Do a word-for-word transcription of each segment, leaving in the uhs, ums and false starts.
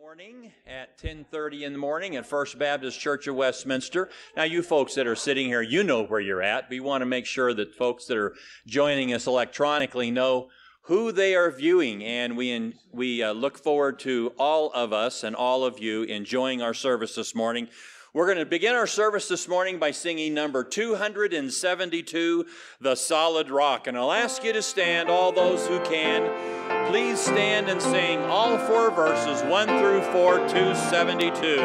Morning at ten thirty in the morning at First Baptist Church of Westminster. Now, you folks that are sitting here, you know where you're at. We want to make sure that folks that are joining us electronically know who they are viewing, and we in, we uh, look forward to all of us and all of you enjoying our service this morning. We're going to begin our service this morning by singing number two hundred seventy-two, The Solid Rock. And I'll ask you to stand, all those who can. Please stand and sing all four verses, one through four, two seventy-two.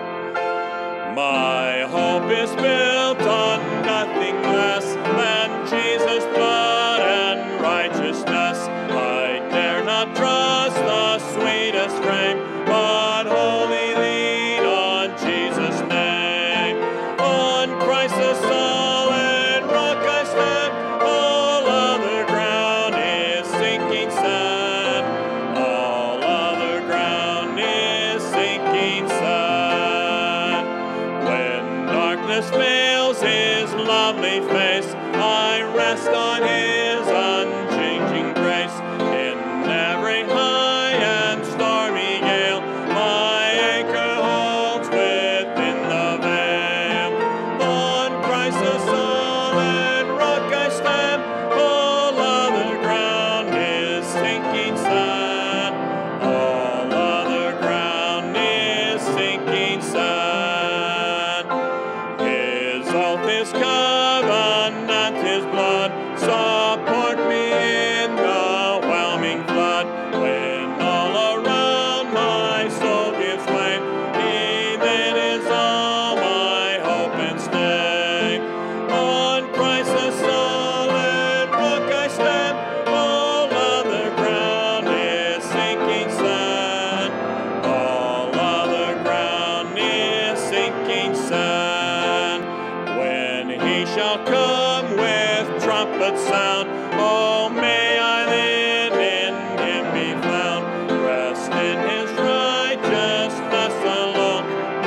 My hope is built on nothing less than Jesus' blood and righteousness. I dare not trust the sweetest frame, but wholly lean on Jesus' name. On Christ the solid rock I stand, all other ground is sinking sand. All other ground is sinking sand. When darkness veils his lovely face, I rest on his unchanging grace. In every high and stormy gale, my anchor holds within the veil. On Christ the solid rock I stand, all other ground is sinking sand. All other ground is sinking sand. His oath, his covenant, his blood support me in the whelming flood. When all around my soul gives way, he then is all my hope and stay. On Christ the solid rock I stand, all other ground is sinking sand. All other ground is sinking sand. When he shall come with trumpet sound, oh, may I then in him be found, rest in his righteousness alone,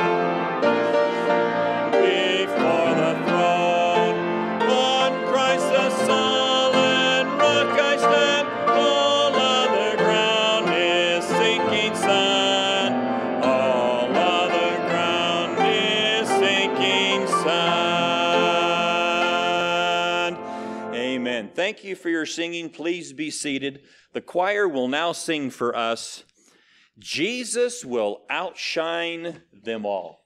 before the throne. On Christ the solid rock I stand, all other ground is sinking sand. All other ground is sinking sand. Amen. Thank you for your singing. Please be seated. The choir will now sing for us, Jesus Will Outshine Them All.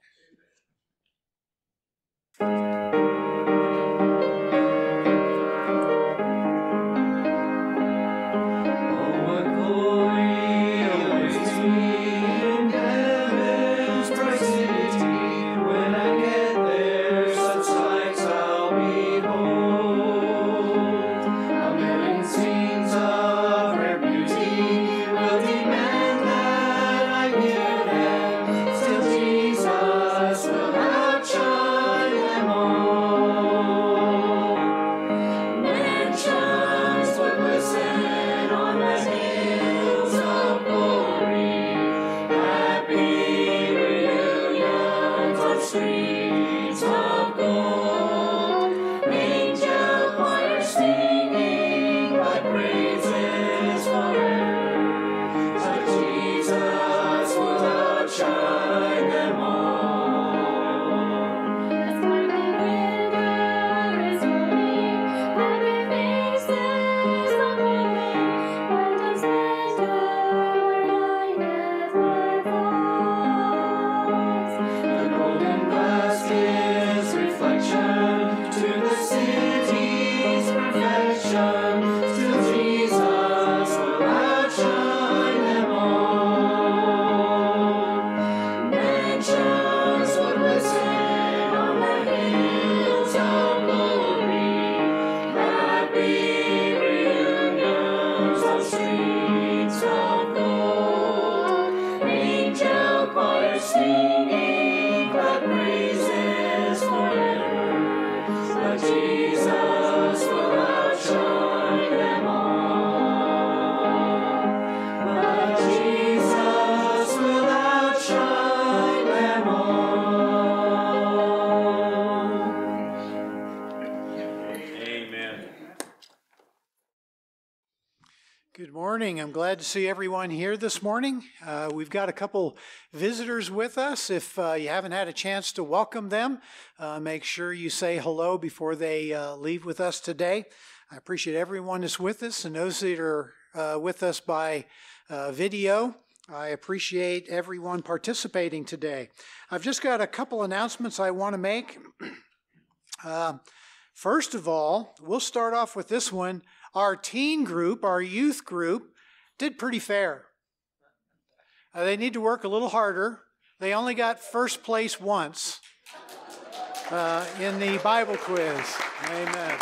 morning. I'm glad to see everyone here this morning. Uh, we've got a couple visitors with us. If uh, you haven't had a chance to welcome them, uh, make sure you say hello before they uh, leave with us today. I appreciate everyone that's with us and those that are uh, with us by uh, video. I appreciate everyone participating today. I've just got a couple announcements I want to make. uh, first of all, we'll start off with this one. Our teen group, our youth group, did pretty fair. Uh, they need to work a little harder. They only got first place once uh, in the Bible quiz. Amen.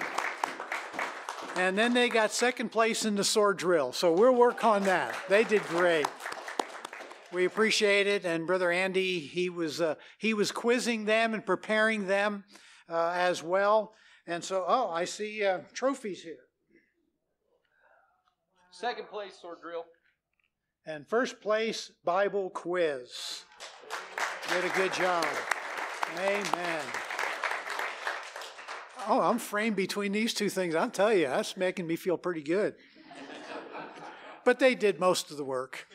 And then they got second place in the sword drill. So we'll work on that. They did great. We appreciate it. And Brother Andy, he was uh, he was quizzing them and preparing them uh, as well. And so, oh, I see uh, trophies here. Second place, sword drill. And first place, Bible quiz. Did a good job. Amen. Oh, I'm framed between these two things. I'll tell you, that's making me feel pretty good. But they did most of the work.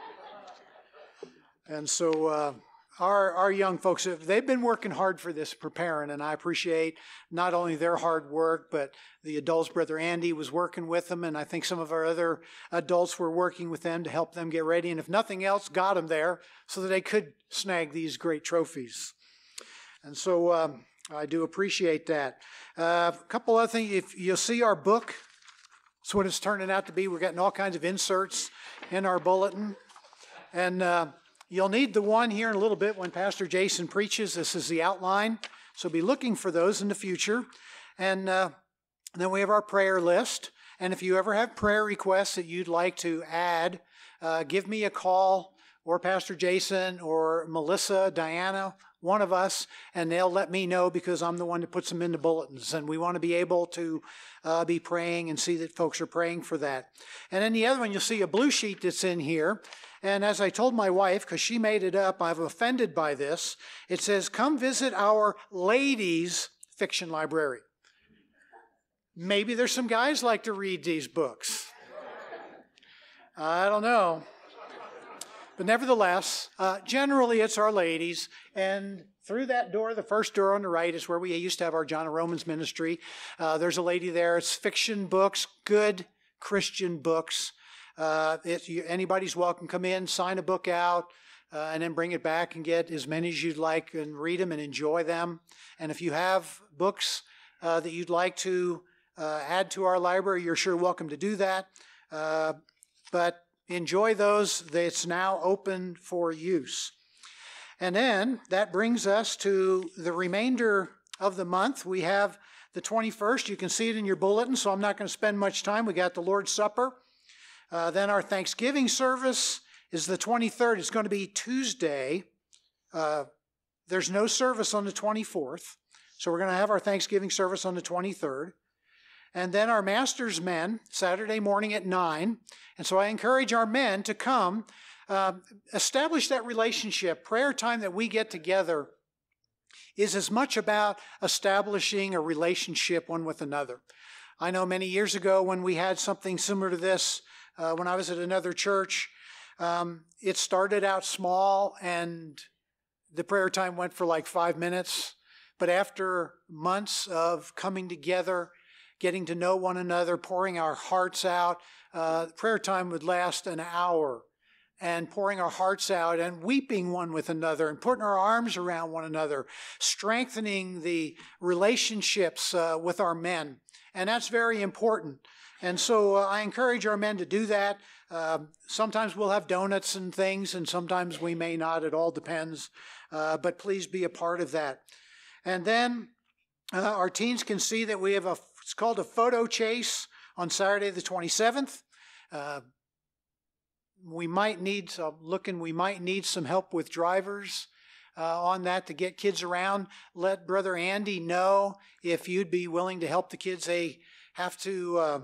And so uh, our, our young folks, they've been working hard for this, preparing, and I appreciate not only their hard work, but the adults. Brother Andy was working with them, and I think some of our other adults were working with them to help them get ready, and if nothing else, got them there so that they could snag these great trophies. And so um, I do appreciate that. Uh, a couple other things, if you'll see our book, that's what it's turning out to be. We're getting all kinds of inserts in our bulletin, and uh, you'll need the one here in a little bit when Pastor Jason preaches. This is the outline, so be looking for those in the future. And uh, then we have our prayer list. And if you ever have prayer requests that you'd like to add, uh, give me a call, or Pastor Jason, or Melissa, Diana, one of us, and they'll let me know because I'm the one that puts them in the bulletins. And we want to be able to uh, be praying and see that folks are praying for that. And then the other one, you'll see a blue sheet that's in here. And as I told my wife, because she made it up, I'm offended by this. It says, come visit our ladies' fiction library. Maybe there's some guys like to read these books. I don't know. But nevertheless, uh, generally it's our ladies. And through that door, the first door on the right is where we used to have our John of Romans ministry. Uh, there's a lady there. It's fiction books, good Christian books. Uh, if you, anybody's welcome, come in, sign a book out, uh, and then bring it back and get as many as you'd like and read them and enjoy them. And if you have books uh, that you'd like to uh, add to our library, you're sure welcome to do that. Uh, but enjoy those. It's now open for use. And then that brings us to the remainder of the month. We have the twenty-first. You can see it in your bulletin, so I'm not going to spend much time. We got the Lord's Supper. Uh, then our Thanksgiving service is the twenty-third. It's going to be Tuesday. Uh, there's no service on the twenty-fourth. So we're going to have our Thanksgiving service on the twenty-third. And then our Master's Men, Saturday morning at nine. And so I encourage our men to come, uh, establish that relationship. Prayer time that we get together is as much about establishing a relationship one with another. I know many years ago when we had something similar to this, Uh, when I was at another church, um, it started out small and the prayer time went for like five minutes. But after months of coming together, getting to know one another, pouring our hearts out, uh, prayer time would last an hour. And pouring our hearts out and weeping one with another and putting our arms around one another, strengthening the relationships uh, with our men. And that's very important. And so uh, I encourage our men to do that. Uh, sometimes we'll have donuts and things, and sometimes we may not. It all depends. Uh, but please be a part of that. And then uh, our teens can see that we have a, it's called a photo chase on Saturday the twenty-seventh. Uh, we might need, so looking, we might need some help with drivers uh, on that to get kids around. Let Brother Andy know if you'd be willing to help the kids. They have to Uh,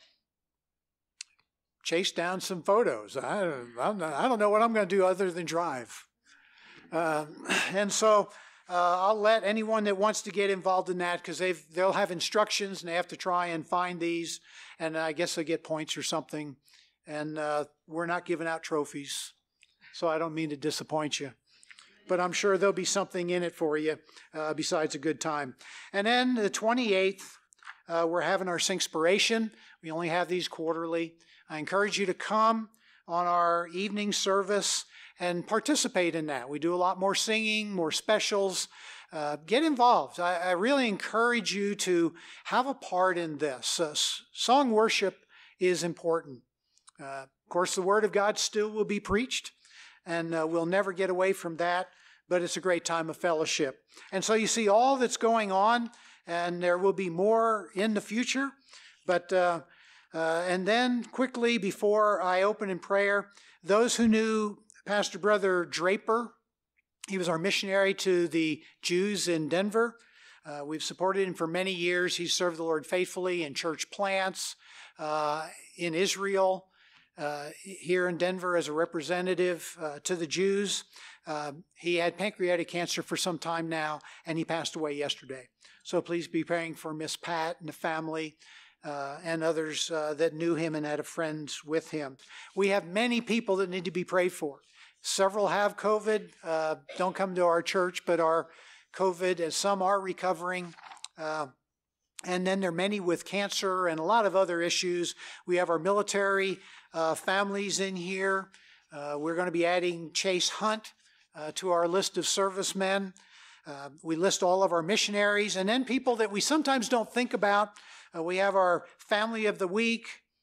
chase down some photos. I don't, I'm not, I don't know what I'm going to do other than drive. Uh, and so uh, I'll let anyone that wants to get involved in that, because they've they'll have instructions and they have to try and find these, and I guess they'll get points or something And uh, we're not giving out trophies, so I don't mean to disappoint you. But I'm sure there'll be something in it for you uh, besides a good time. And then the twenty-eighth, uh, we're having our Singspiration. We only have these quarterly. I encourage you to come on our evening service and participate in that. We do a lot more singing, more specials. Uh, get involved. I, I really encourage you to have a part in this. Uh, song worship is important. Uh, of course, the Word of God still will be preached, and uh, we'll never get away from that, but it's a great time of fellowship. And so you see all that's going on, and there will be more in the future. But uh, uh, and then quickly, before I open in prayer, those who knew Pastor Brother Draper, he was our missionary to the Jews in Denver. Uh, we've supported him for many years. He's served the Lord faithfully in church plants, uh, in Israel, uh, here in Denver as a representative uh, to the Jews. Uh, he had pancreatic cancer for some time now, and he passed away yesterday. So please be praying for Miss Pat and the family uh, and others uh, that knew him and had a friend with him. We have many people that need to be prayed for. Several have COVID, uh, don't come to our church, but are COVID, as some are recovering. Uh, and then there are many with cancer and a lot of other issues. We have our military uh, families in here. Uh, we're going to be adding Chase Hunt uh, to our list of servicemen. Uh, we list all of our missionaries, and then people that we sometimes don't think about. Uh, we have our family of the week,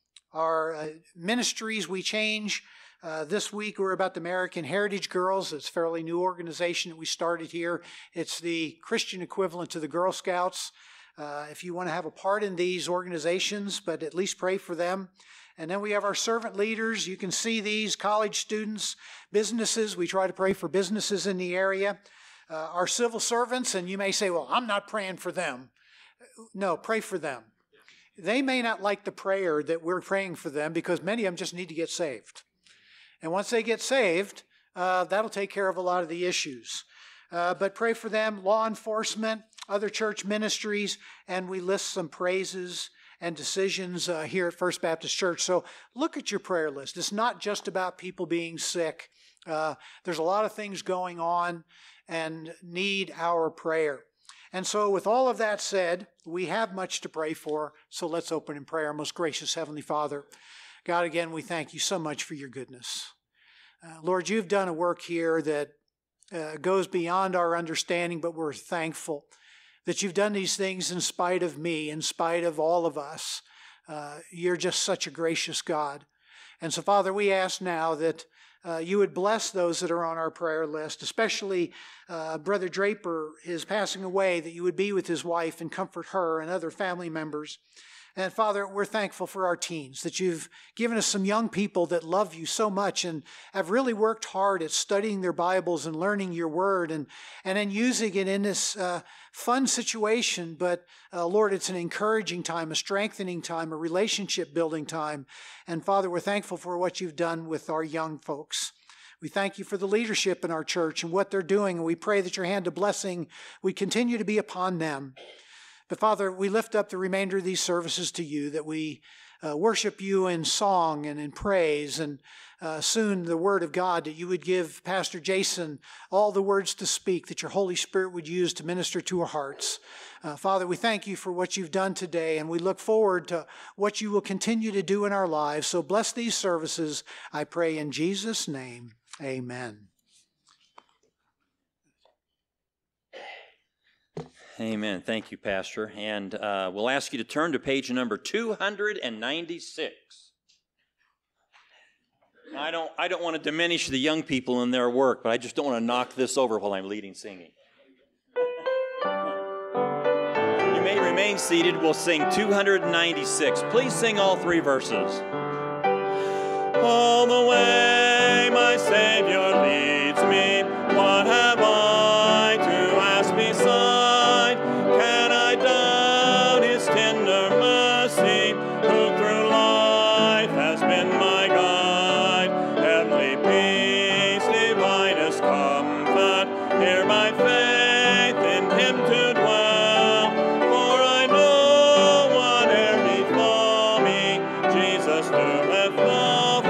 our uh, ministries we change. Uh, this week we're about the American Heritage Girls. It's a fairly new organization that we started here. It's the Christian equivalent to the Girl Scouts. Uh, if you want to have a part in these organizations, but at least pray for them. And then we have our servant leaders. You can see these, college students, businesses. We try to pray for businesses in the area. Uh, our civil servants, and you may say, well, I'm not praying for them. No, pray for them. They may not like the prayer that we're praying for them because many of them just need to get saved. And once they get saved, uh, that'll take care of a lot of the issues. Uh, but pray for them, law enforcement, other church ministries, and we list some praises and decisions uh, here at First Baptist Church. So look at your prayer list. It's not just about people being sick. Uh, there's a lot of things going on and need our prayer. And so with all of that said, we have much to pray for, so let's open in prayer. Most gracious Heavenly Father, God, again, we thank you so much for your goodness. Uh, Lord, you've done a work here that uh, goes beyond our understanding, but we're thankful that you've done these things in spite of me, in spite of all of us. Uh, you're just such a gracious God. And so, Father, we ask now that uh, you would bless those that are on our prayer list, especially uh, Brother Draper is passing away, that you would be with his wife and comfort her and other family members. And Father, we're thankful for our teens, that you've given us some young people that love you so much and have really worked hard at studying their Bibles and learning your word and, and then using it in this uh, fun situation. But uh, Lord, it's an encouraging time, a strengthening time, a relationship building time. And Father, we're thankful for what you've done with our young folks. We thank you for the leadership in our church and what they're doing. And we pray that your hand of blessing would continue to be upon them. But Father, we lift up the remainder of these services to you, that we uh, worship you in song and in praise, and uh, soon the word of God, that you would give Pastor Jason all the words to speak, that your Holy Spirit would use to minister to our hearts. Uh, Father, we thank you for what you've done today, and we look forward to what you will continue to do in our lives. So bless these services, I pray in Jesus' name. Amen. Amen. Thank you, Pastor. And uh, we'll ask you to turn to page number two hundred ninety-six. Now, I don't, I don't want to diminish the young people in their work, but I just don't want to knock this over while I'm leading singing. You may remain seated. We'll sing two hundred ninety-six. Please sing all three verses. All the way my Savior leads me, what have I to ask beside? Can I doubt his tender mercy, who through life has been my guide? Heavenly peace, divinest comfort, here by faith in him to dwell. For I know whate'er befall me, Jesus doeth all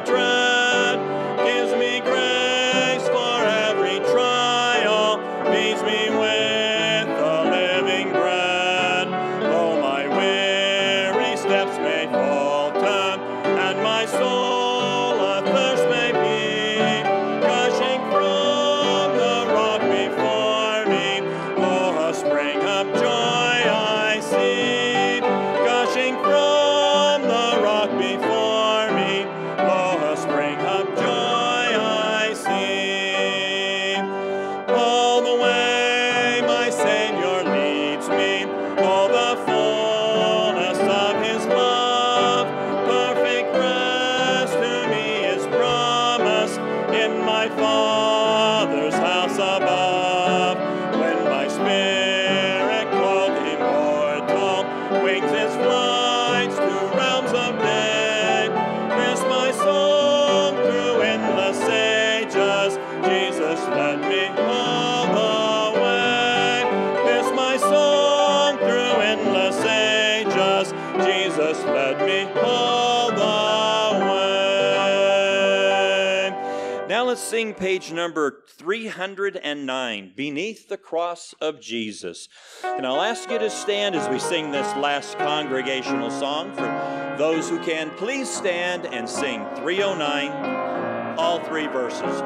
the dread, gives me grace for every trial, feeds me with the living bread. Though my weary steps may falter, and my soul athirst may be, gushing from the rock before me, oh, a spring of joy I see. Gushing from the rock before me, oh, a spring of joy I see. All the way my Savior leads me, all the fullness of His love, perfect rest to me is promised in my Father's house above. When my spirit clothed immortal wings its flights to realms of day, this my song through endless ages, Jesus led me all the way. This my song through endless ages, Jesus led me all the way. Now let's sing page number three hundred nine, Beneath the Cross of Jesus. And I'll ask you to stand as we sing this last congregational song. For those who can, please stand and sing three oh nine, all three verses.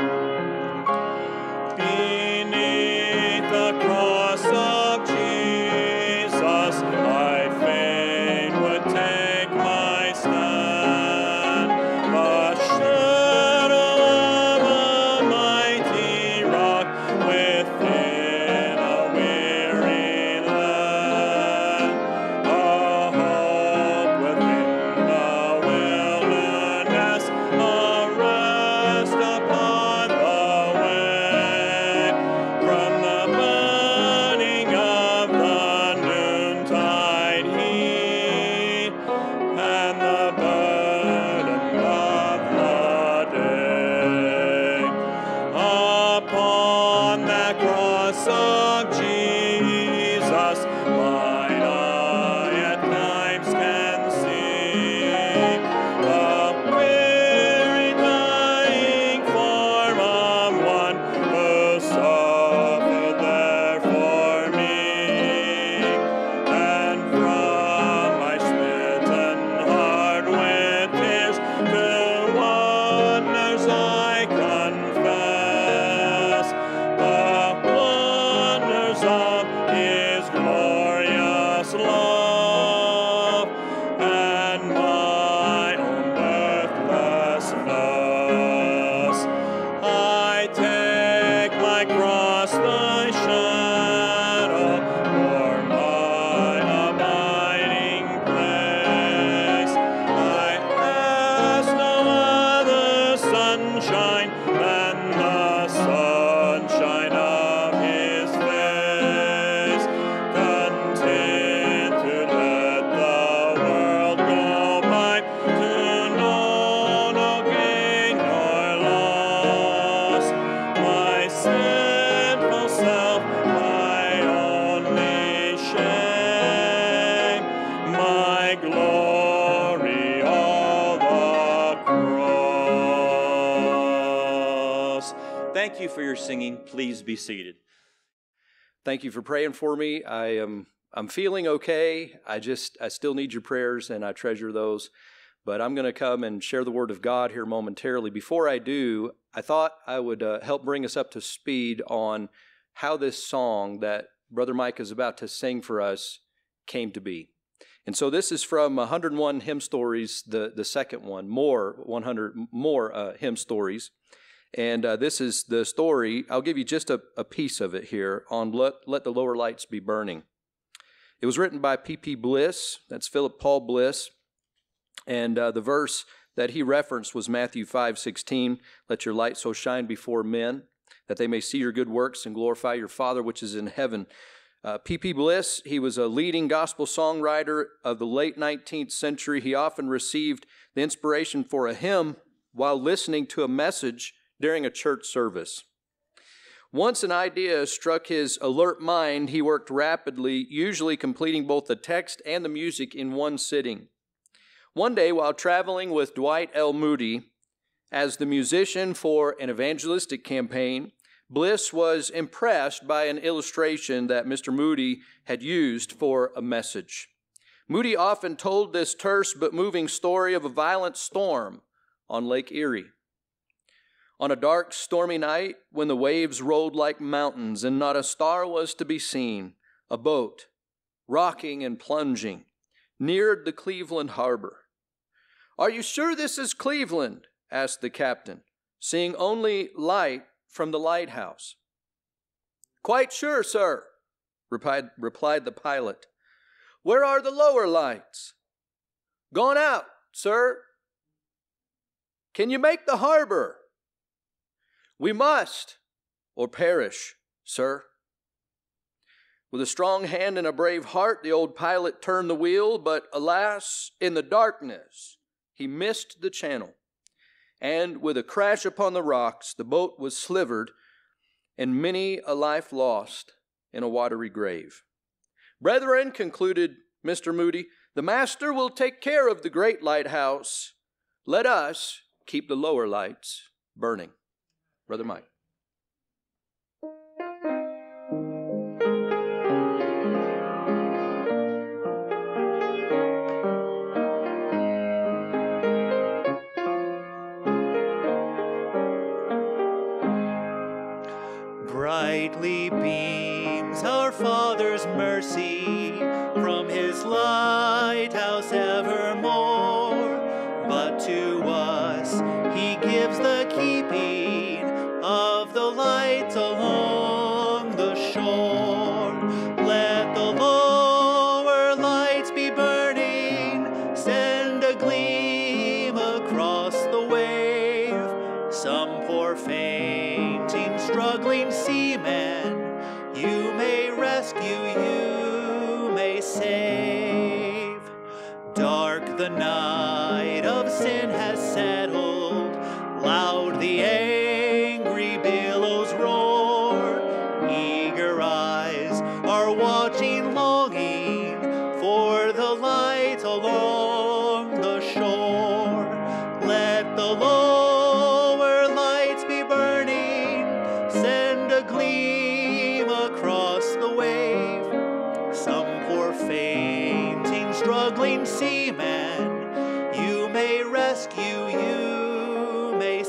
Beneath the cross of Jesus, I fain would take my stand. The shadow of a mighty rock within a weary land, a hope within the wilderness, a rest upon the way. From the burning of the noontide heat and the burden of the day, upon that cross of Jesus, mine eye at times can see the weary dying form of one who suffered there for me. And from my smitten heart with tears to wonders I confess the wonders of His glorious love and my own birthlessness. I take my cross, thy shadow, for my abiding place. I ask no other sunshine than the sunshine of His face. Content to let the world go by, to know no gain nor loss. My sinful self, my only shame, my glory, all the cross. Thank you for your singing. Please be seated. Thank you for praying for me. I am I'm feeling okay. I just I still need your prayers, and I treasure those. But I'm going to come and share the Word of God here momentarily. Before I do, I thought I would uh, help bring us up to speed on how this song that Brother Mike is about to sing for us came to be. And so this is from one hundred one Hymn Stories, the, the second one, more one hundred more uh, hymn stories. And uh, this is the story. I'll give you just a, a piece of it here on Let, Let the Lower Lights Be Burning. It was written by P P Bliss. That's Philip Paul Bliss. And uh, the verse that he referenced was Matthew five sixteen. Let your light so shine before men that they may see your good works and glorify your Father which is in heaven. Uh, P P Bliss, he was a leading gospel songwriter of the late nineteenth century. He often received the inspiration for a hymn while listening to a message during a church service. Once an idea struck his alert mind, he worked rapidly, usually completing both the text and the music in one sitting. One day, while traveling with Dwight L. Moody as the musician for an evangelistic campaign, Bliss was impressed by an illustration that Mister Moody had used for a message. Moody often told this terse but moving story of a violent storm on Lake Erie. On a dark, stormy night, when the waves rolled like mountains and not a star was to be seen, a boat, rocking and plunging, neared the Cleveland harbor. "Are you sure this is Cleveland?" asked the captain, seeing only light from the lighthouse. "Quite sure, sir," replied, replied the pilot. "Where are the lower lights?" "Gone out, sir." "Can you make the harbor?" "We must, or perish, sir." With a strong hand and a brave heart, the old pilot turned the wheel, but alas, in the darkness, he missed the channel. And with a crash upon the rocks, the boat was slivered, and many a life lost in a watery grave. "Brethren," concluded Mister Moody, "the Master will take care of the great lighthouse. Let us keep the lower lights burning." Brother Mike. Brightly beams our Father's mercy from His lighthouse evermore, but to us He gives the keeping of the lights along the shore. Let the lower lights be burning, send a gleam across the wave. Some poor fainting, struggling seaman, you may rescue, you may save. Dark the night of sin has settled, loud the angry billows roar. Eager eyes are watching, longing for the light along the shore. Let the lower lights be burning, send a gleam across the wave. Some poor fainting, struggling seaman, you may rescue, you may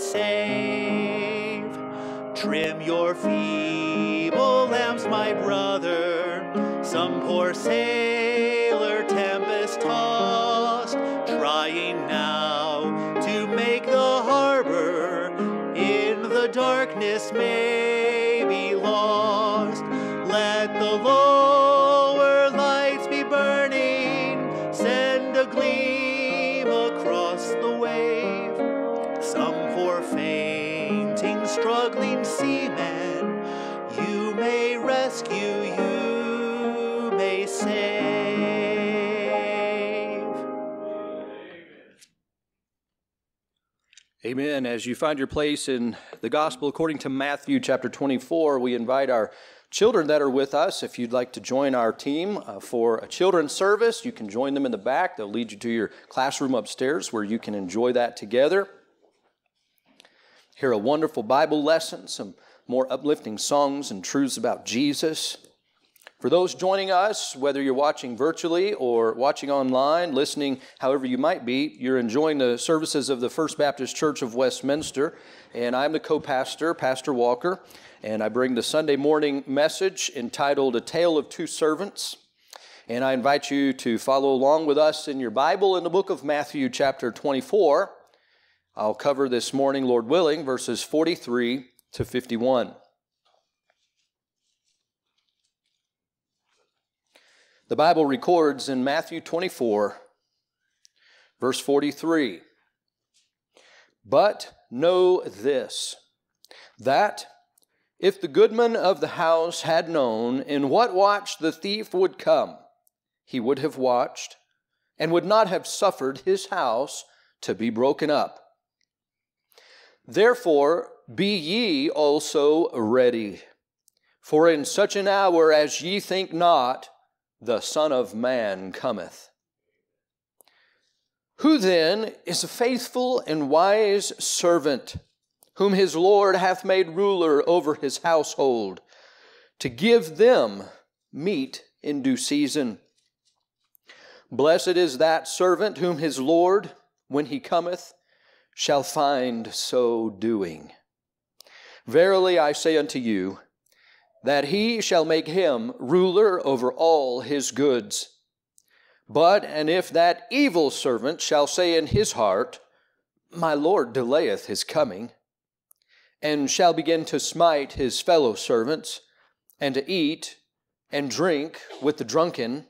save. Trim your feeble lamps, my brother, some poor sailor tempest tossed, trying now to make the harbor, in the darkness may be lost. Let the lower lights be burning, send a gleam across the wave. Some poor fainting, struggling seaman, you may rescue, you may save. Amen. As you find your place in the gospel according to Matthew chapter twenty-four, we invite our children that are with us. If you'd like to join our team uh, for a children's service, you can join them in the back. They'll lead you to your classroom upstairs where you can enjoy that together. Hear a wonderful Bible lesson, some more uplifting songs and truths about Jesus. For those joining us, whether you're watching virtually or watching online, listening, however you might be, you're enjoying the services of the First Baptist Church of Westminster, and I'm the co-pastor, Pastor Walker, and I bring the Sunday morning message entitled A Tale of Two Servants, and I invite you to follow along with us in your Bible in the book of Matthew chapter twenty-four. I'll cover this morning, Lord willing, verses forty-three to fifty-one. The Bible records in Matthew twenty-four, verse forty-three, "But know this, that if the goodman of the house had known in what watch the thief would come, he would have watched and would not have suffered his house to be broken up. Therefore be ye also ready, for in such an hour as ye think not, the Son of Man cometh. Who then is a faithful and wise servant, whom his Lord hath made ruler over his household, to give them meat in due season? Blessed is that servant whom his Lord, when he cometh, shall find so doing. Verily I say unto you, that he shall make him ruler over all his goods. But, and if that evil servant shall say in his heart, My Lord delayeth his coming, and shall begin to smite his fellow servants, and to eat and drink with the drunken,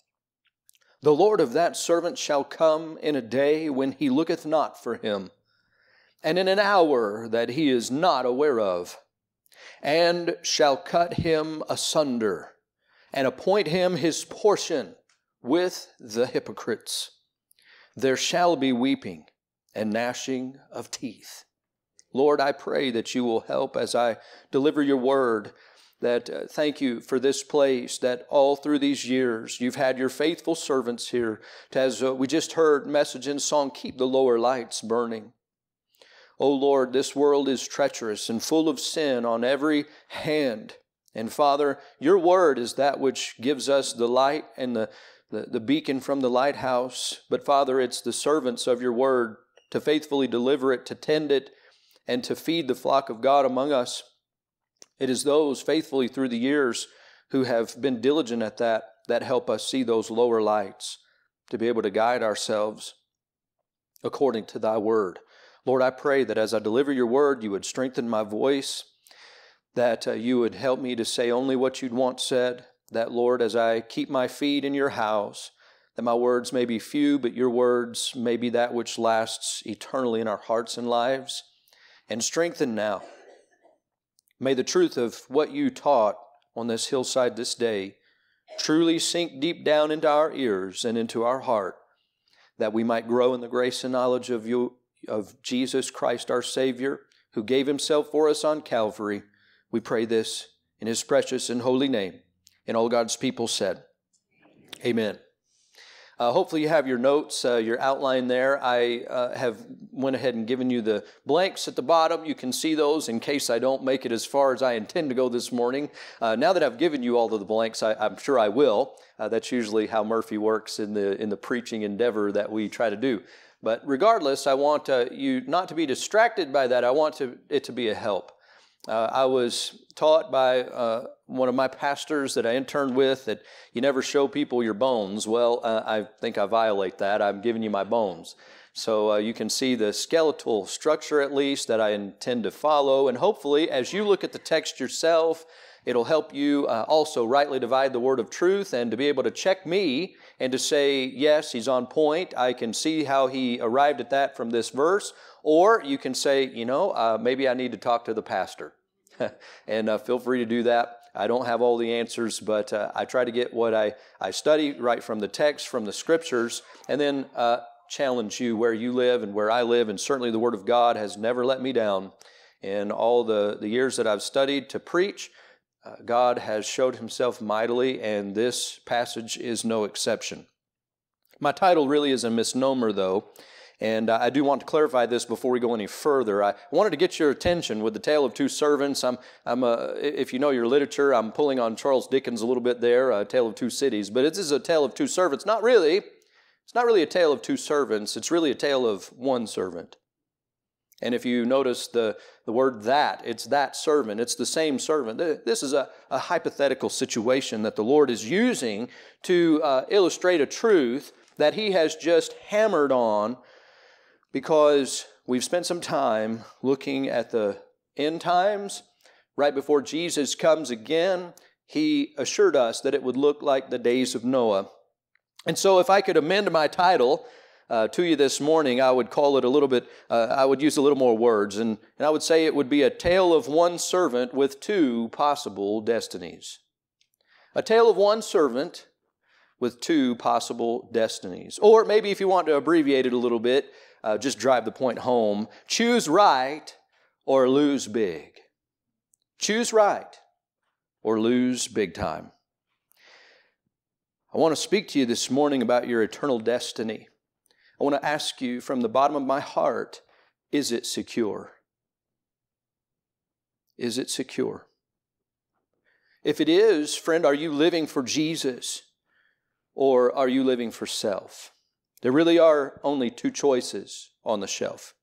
the Lord of that servant shall come in a day when he looketh not for him, and in an hour that he is not aware of, and shall cut him asunder, and appoint him his portion with the hypocrites. There shall be weeping and gnashing of teeth. Lord, I pray that you will help as I deliver your word, that uh, thank you for this place, that all through these years you've had your faithful servants here to, as uh, we just heard message in song, keep the lower lights burning. Oh Lord, this world is treacherous and full of sin on every hand. And Father, your word is that which gives us the light and the, the, the beacon from the lighthouse. But Father, it's the servants of your word to faithfully deliver it, to tend it, and to feed the flock of God among us. It is those faithfully through the years who have been diligent at that, that help us see those lower lights, to be able to guide ourselves according to thy word. Lord, I pray that as I deliver your word, you would strengthen my voice, that uh, you would help me to say only what you'd want said, that, Lord, as I keep my feet in your house, that my words may be few, but your words may be that which lasts eternally in our hearts and lives. And strengthen now. May the truth of what you taught on this hillside this day truly sink deep down into our ears and into our heart, that we might grow in the grace and knowledge of you, of Jesus Christ our Savior, who gave himself for us on Calvary. We pray this in his precious and holy name. And all God's people said, Amen. Uh, hopefully you have your notes, uh, your outline there. I uh, have went ahead and given you the blanks at the bottom. You can see those in case I don't make it as far as I intend to go this morning. Uh, now that I've given you all of the blanks, I, I'm sure I will. Uh, that's usually how Murphy works in the in the preaching endeavor that we try to do. But regardless, I want uh, you not to be distracted by that. I want to, it to be a help. Uh, I was taught by uh, one of my pastors that I interned with that you never show people your bones. Well, uh, I think I violate that. I'm giving you my bones. So uh, you can see the skeletal structure at least that I intend to follow. And hopefully, as you look at the text yourself, it'll help you uh, also rightly divide the word of truth and to be able to check me and to say, yes, he's on point. I can see how he arrived at that from this verse. Or you can say, you know, uh, maybe I need to talk to the pastor. and uh, feel free to do that. I don't have all the answers, but uh, I try to get what I, I study right from the text, from the scriptures, and then uh, challenge you where you live and where I live. And certainly the Word of God has never let me down. In all the, the years that I've studied to preach, uh, God has showed himself mightily, and this passage is no exception. My title really is a misnomer, though. And I do want to clarify this before we go any further. I wanted to get your attention with the Tale of Two Servants. I'm, I'm a, if you know your literature, I'm pulling on Charles Dickens a little bit there, a Tale of Two Cities. But this is a tale of two servants. Not really. It's not really a tale of two servants. It's really a tale of one servant. And if you notice the, the word that, it's that servant. It's the same servant. This is a, a hypothetical situation that the Lord is using to uh, illustrate a truth that he has just hammered on, because we've spent some time looking at the end times. Right before Jesus comes again, he assured us that it would look like the days of Noah. And so if I could amend my title uh, to you this morning, I would call it a little bit, uh, I would use a little more words, and, and I would say it would be a tale of one servant with two possible destinies. A tale of one servant with two possible destinies. Or maybe if you want to abbreviate it a little bit, Uh, just drive the point home. Choose right or lose big. Choose right or lose big time. I want to speak to you this morning about your eternal destiny. I want to ask you from the bottom of my heart, is it secure? Is it secure? If it is, friend, are you living for Jesus or are you living for self? There really are only two choices on the shelf.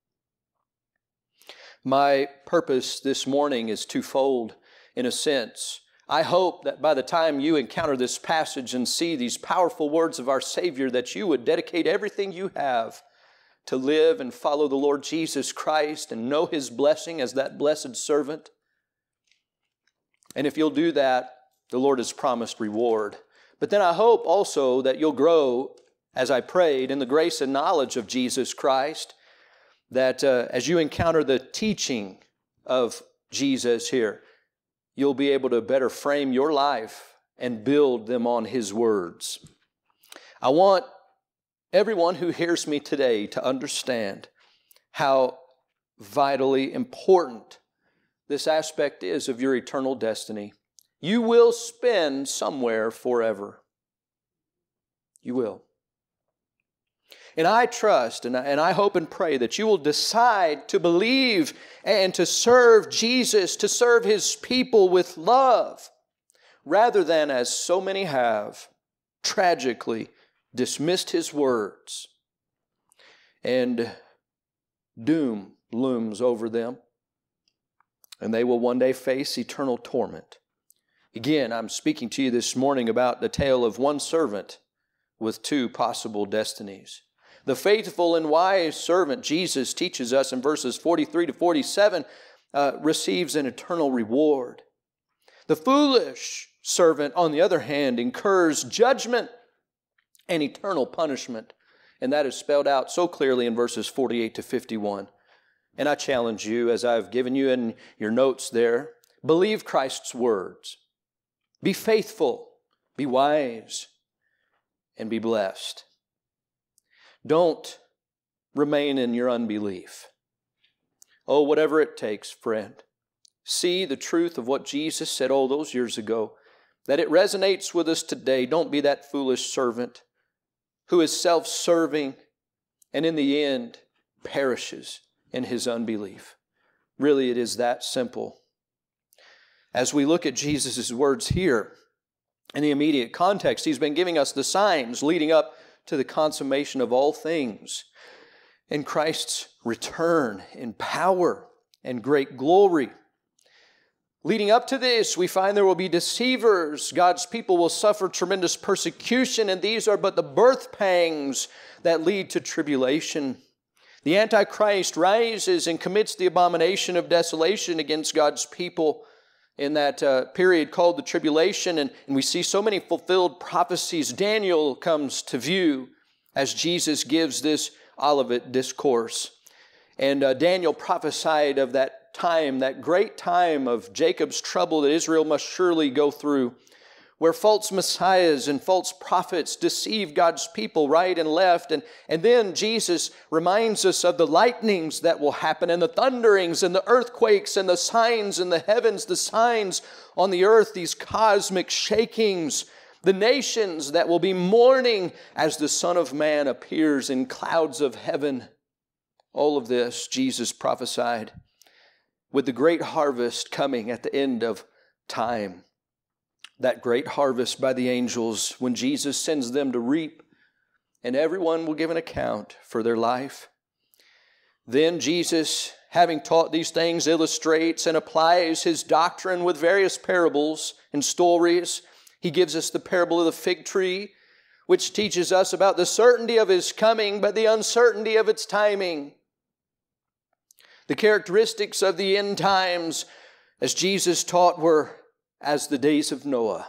My purpose this morning is twofold in a sense. I hope that by the time you encounter this passage and see these powerful words of our Savior, that you would dedicate everything you have to live and follow the Lord Jesus Christ and know His blessing as that blessed servant. And if you'll do that, the Lord has promised reward. But then I hope also that you'll grow, as I prayed, in the grace and knowledge of Jesus Christ, that uh, as you encounter the teaching of Jesus here, you'll be able to better frame your life and build them on His words. I want everyone who hears me today to understand how vitally important this aspect is of your eternal destiny. You will spend somewhere forever. You will. And I trust and I, and I hope and pray that you will decide to believe and to serve Jesus, to serve His people with love, rather than, as so many have, tragically dismissed His words, and doom looms over them, and they will one day face eternal torment. Again, I'm speaking to you this morning about the tale of one servant with two possible destinies. The faithful and wise servant, Jesus teaches us in verses forty-three to forty-seven, uh, receives an eternal reward. The foolish servant, on the other hand, incurs judgment and eternal punishment. And that is spelled out so clearly in verses forty-eight to fifty-one. And I challenge you, as I've given you in your notes there, believe Christ's words. Be faithful, be wise, and be blessed. Don't remain in your unbelief. Oh, whatever it takes, friend. See the truth of what Jesus said all those years ago, that it resonates with us today. Don't be that foolish servant who is self-serving and in the end perishes in his unbelief. Really, it is that simple. As we look at Jesus' words here, in the immediate context, He's been giving us the signs leading up to the consummation of all things in Christ's return in power and great glory. Leading up to this, we find there will be deceivers. God's people will suffer tremendous persecution, and these are but the birth pangs that lead to tribulation. The Antichrist rises and commits the abomination of desolation against God's people in that uh, period called the tribulation, and, and we see so many fulfilled prophecies. Daniel comes to view as Jesus gives this Olivet discourse. And uh, Daniel prophesied of that time, that great time of Jacob's trouble that Israel must surely go through, where false messiahs and false prophets deceive God's people right and left. And, and then Jesus reminds us of the lightnings that will happen, and the thunderings and the earthquakes and the signs in the heavens, the signs on the earth, these cosmic shakings, the nations that will be mourning as the Son of Man appears in clouds of heaven. All of this Jesus prophesied, with the great harvest coming at the end of time. That great harvest by the angels when Jesus sends them to reap, and everyone will give an account for their life. Then Jesus, having taught these things, illustrates and applies His doctrine with various parables and stories. He gives us the parable of the fig tree, which teaches us about the certainty of His coming, but the uncertainty of its timing. The characteristics of the end times, as Jesus taught, were as the days of Noah,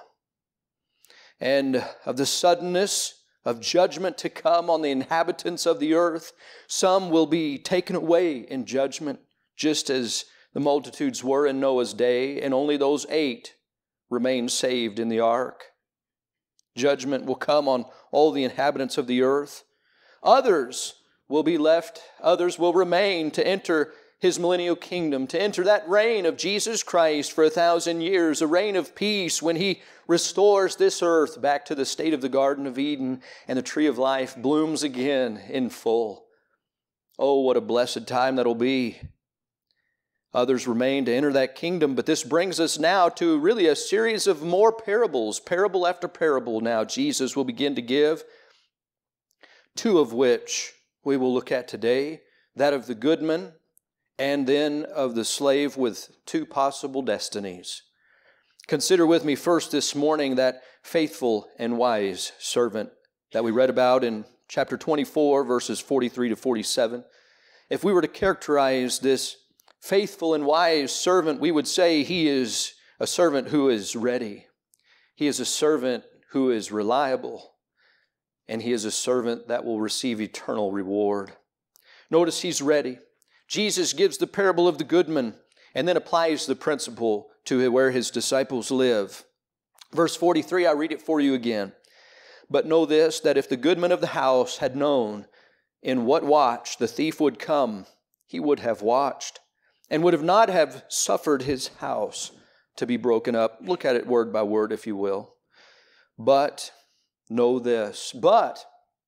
and of the suddenness of judgment to come on the inhabitants of the earth. Some will be taken away in judgment, just as the multitudes were in Noah's day, and only those eight remained saved in the ark. Judgment will come on all the inhabitants of the earth. Others will be left, others will remain to enter His millennial kingdom, to enter that reign of Jesus Christ for a thousand years, a reign of peace when He restores this earth back to the state of the Garden of Eden and the tree of life blooms again in full. Oh, what a blessed time that'll be. Others remain to enter that kingdom, but this brings us now to really a series of more parables, parable after parable now Jesus will begin to give, two of which we will look at today, that of the goodman and then of the slave with two possible destinies. Consider with me first this morning that faithful and wise servant that we read about in chapter twenty-four, verses forty-three to forty-seven. If we were to characterize this faithful and wise servant, we would say he is a servant who is ready. He is a servant who is reliable. And he is a servant that will receive eternal reward. Notice he's ready. Jesus gives the parable of the goodman and then applies the principle to where his disciples live. Verse forty-three, I read it for you again. But know this, that if the goodman of the house had known in what watch the thief would come, he would have watched and would have not have suffered his house to be broken up. Look at it word by word, if you will. But know this. But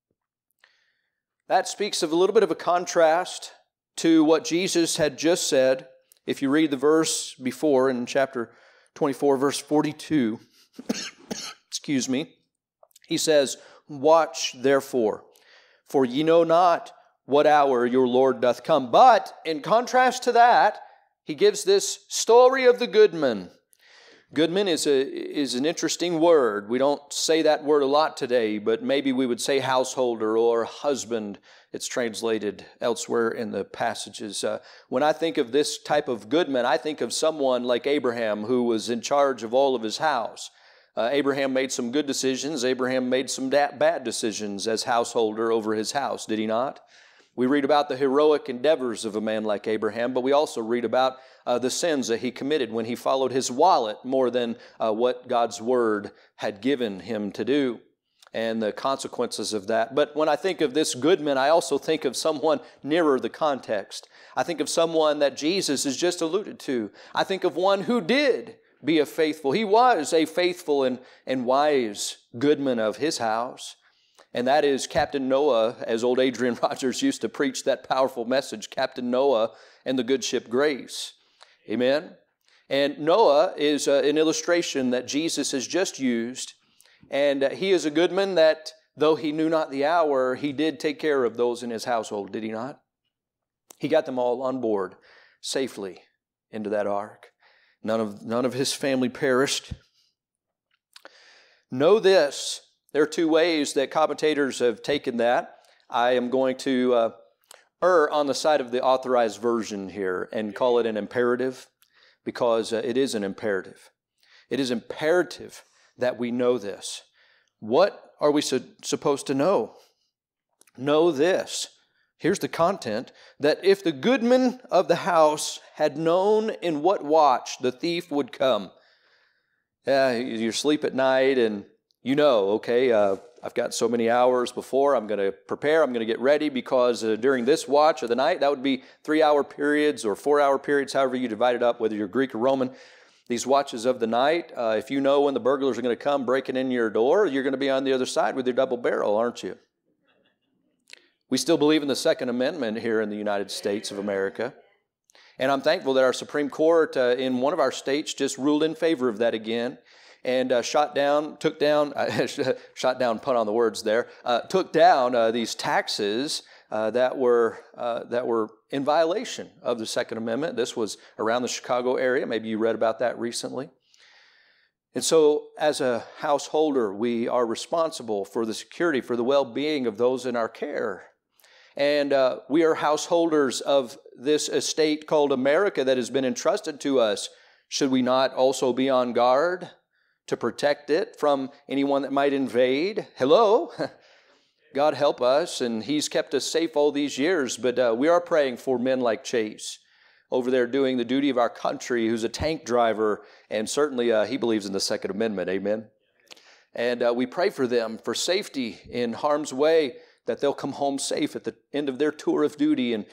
that speaks of a little bit of a contrast to what Jesus had just said. If you read the verse before in chapter twenty-four, verse forty-two, excuse me, he says, watch therefore, for ye know not what hour your Lord doth come. But in contrast to that, he gives this story of the goodman. Goodman is a is an interesting word. We don't say that word a lot today, but maybe we would say householder or husband. It's translated elsewhere in the passages. Uh, when I think of this type of goodman, I think of someone like Abraham who was in charge of all of his house. Uh, Abraham made some good decisions. Abraham made some da- bad decisions as householder over his house, did he not? We read about the heroic endeavors of a man like Abraham, but we also read about uh, the sins that he committed when he followed his wallet more than uh, what God's word had given him to do, and the consequences of that. But when I think of this goodman, I also think of someone nearer the context. I think of someone that Jesus has just alluded to. I think of one who did be a faithful. He was a faithful and, and wise goodman of his house. And that is Captain Noah, as old Adrian Rogers used to preach that powerful message, Captain Noah and the good ship Grace. Amen? And Noah is uh, an illustration that Jesus has just used. And uh, he is a goodman that, though he knew not the hour, he did take care of those in his household, did he not? He got them all on board safely into that ark. None of, none of his family perished. Know this. There are two ways that commentators have taken that. I am going to uh, err on the side of the authorized version here and call it an imperative, because uh, it is an imperative. It is imperative that we know this. What are we su- supposed to know? Know this. Here's the content, that if the goodman of the house had known in what watch the thief would come. Yeah, you sleep at night and you know, okay, uh, I've got so many hours before, I'm going to prepare, I'm going to get ready, because uh, during this watch of the night, that would be three-hour periods or four-hour periods, however you divide it up, whether you're Greek or Roman. These watches of the night, uh, if you know when the burglars are going to come breaking in your door, you're going to be on the other side with your double barrel, aren't you? We still believe in the Second Amendment here in the United States of America. And I'm thankful that our Supreme Court uh, in one of our states just ruled in favor of that again. And uh, shot down, took down, uh, shot down, pun on the words there, uh, took down uh, these taxes uh, that were uh, that were in violation of the Second Amendment. This was around the Chicago area. Maybe you read about that recently. And so as a householder, we are responsible for the security, for the well-being of those in our care. And uh, we are householders of this estate called America that has been entrusted to us. Should we not also be on guard to protect it from anyone that might invade? Hello? God help us, and He's kept us safe all these years, but uh, we are praying for men like Chase over there doing the duty of our country, who's a tank driver, and certainly uh, he believes in the Second Amendment, amen? And uh, we pray for them for safety in harm's way, that they'll come home safe at the end of their tour of duty and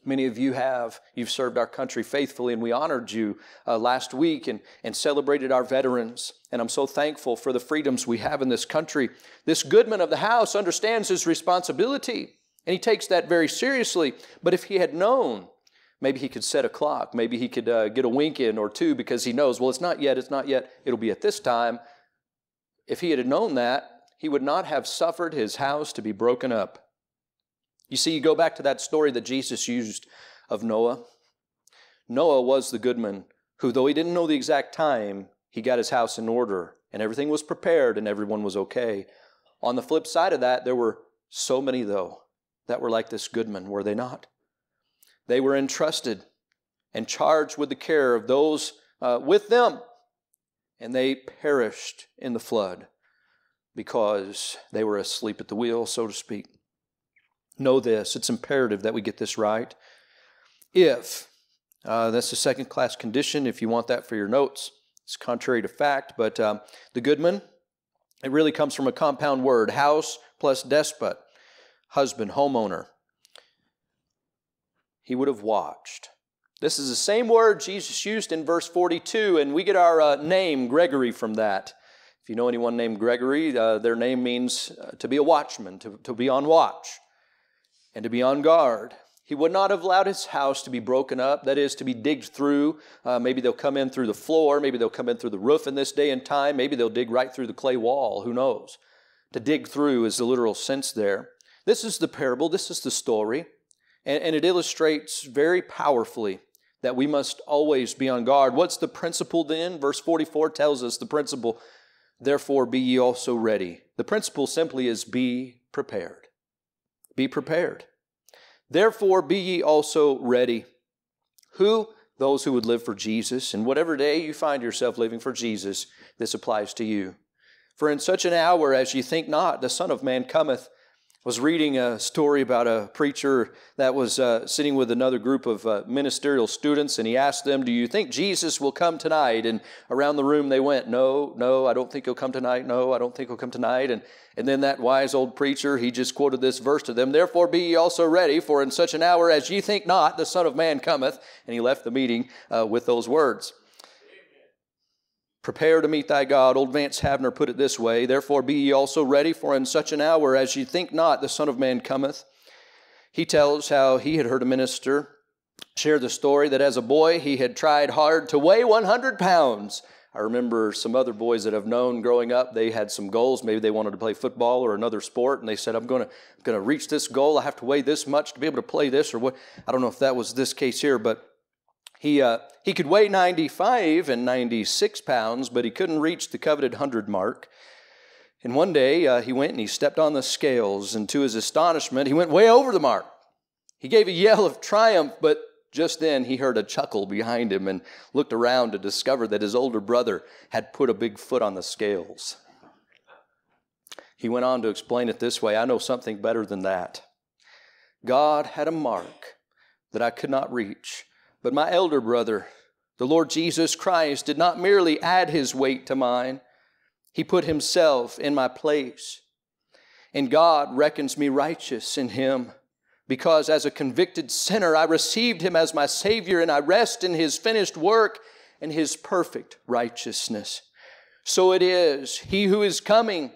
Many of you have. You've served our country faithfully, and we honored you uh, last week and, and celebrated our veterans. And I'm so thankful for the freedoms we have in this country. This goodman of the house understands his responsibility, and he takes that very seriously. But if he had known, maybe he could set a clock. Maybe he could uh, get a wink in or two because he knows, well, it's not yet, it's not yet, it'll be at this time. If he had known that, he would not have suffered his house to be broken up. You see, you go back to that story that Jesus used of Noah. Noah was the goodman who, though he didn't know the exact time, he got his house in order and everything was prepared and everyone was okay. On the flip side of that, there were so many, though, that were like this goodman, were they not? They were entrusted and charged with the care of those uh, with them, and they perished in the flood because they were asleep at the wheel, so to speak. Know this, it's imperative that we get this right. If, uh, that's the second class condition, if you want that for your notes, it's contrary to fact, but um, the goodman, it really comes from a compound word, house plus despot, husband, homeowner. He would have watched. This is the same word Jesus used in verse forty-two, and we get our uh, name, Gregory, from that. If you know anyone named Gregory, uh, their name means uh, to be a watchman, to, to be on watch, and to be on guard. He would not have allowed his house to be broken up, that is, to be digged through. Uh, maybe they'll come in through the floor, maybe they'll come in through the roof in this day and time, maybe they'll dig right through the clay wall, who knows. To dig through is the literal sense there. This is the parable, this is the story, and, and it illustrates very powerfully that we must always be on guard. What's the principle then? Verse forty-four tells us the principle, therefore be ye also ready. The principle simply is be prepared. Be prepared. Therefore be ye also ready. Who? Those who would live for Jesus. And whatever day you find yourself living for Jesus, this applies to you. For in such an hour as ye think not, the Son of Man cometh. I was reading a story about a preacher that was uh, sitting with another group of uh, ministerial students, and he asked them, do you think Jesus will come tonight? And around the room they went, no, no, I don't think he'll come tonight. No, I don't think he'll come tonight. And, and then that wise old preacher, he just quoted this verse to them, therefore be ye also ready, for in such an hour as ye think not, the Son of Man cometh. And he left the meeting uh, with those words. Prepare to meet thy God. Old Vance Havner put it this way, therefore be ye also ready, for in such an hour as ye think not, the Son of Man cometh. He tells how he had heard a minister share the story that as a boy he had tried hard to weigh one hundred pounds. I remember some other boys that I've known growing up, they had some goals. Maybe they wanted to play football or another sport, and they said, I'm going to, I'm going to reach this goal. I have to weigh this much to be able to play this or what. I don't know if that was this case here, but He, uh, he could weigh ninety-five and ninety-six pounds, but he couldn't reach the coveted one hundred mark. And one day uh, he went and he stepped on the scales, and to his astonishment, he went way over the mark. He gave a yell of triumph, but just then he heard a chuckle behind him and looked around to discover that his older brother had put a big foot on the scales. He went on to explain it this way, I know something better than that. God had a mark that I could not reach. But my elder brother, the Lord Jesus Christ, did not merely add his weight to mine. He put himself in my place. And God reckons me righteous in him, because as a convicted sinner, I received him as my Savior, and I rest in his finished work and his perfect righteousness. So it is, he who is coming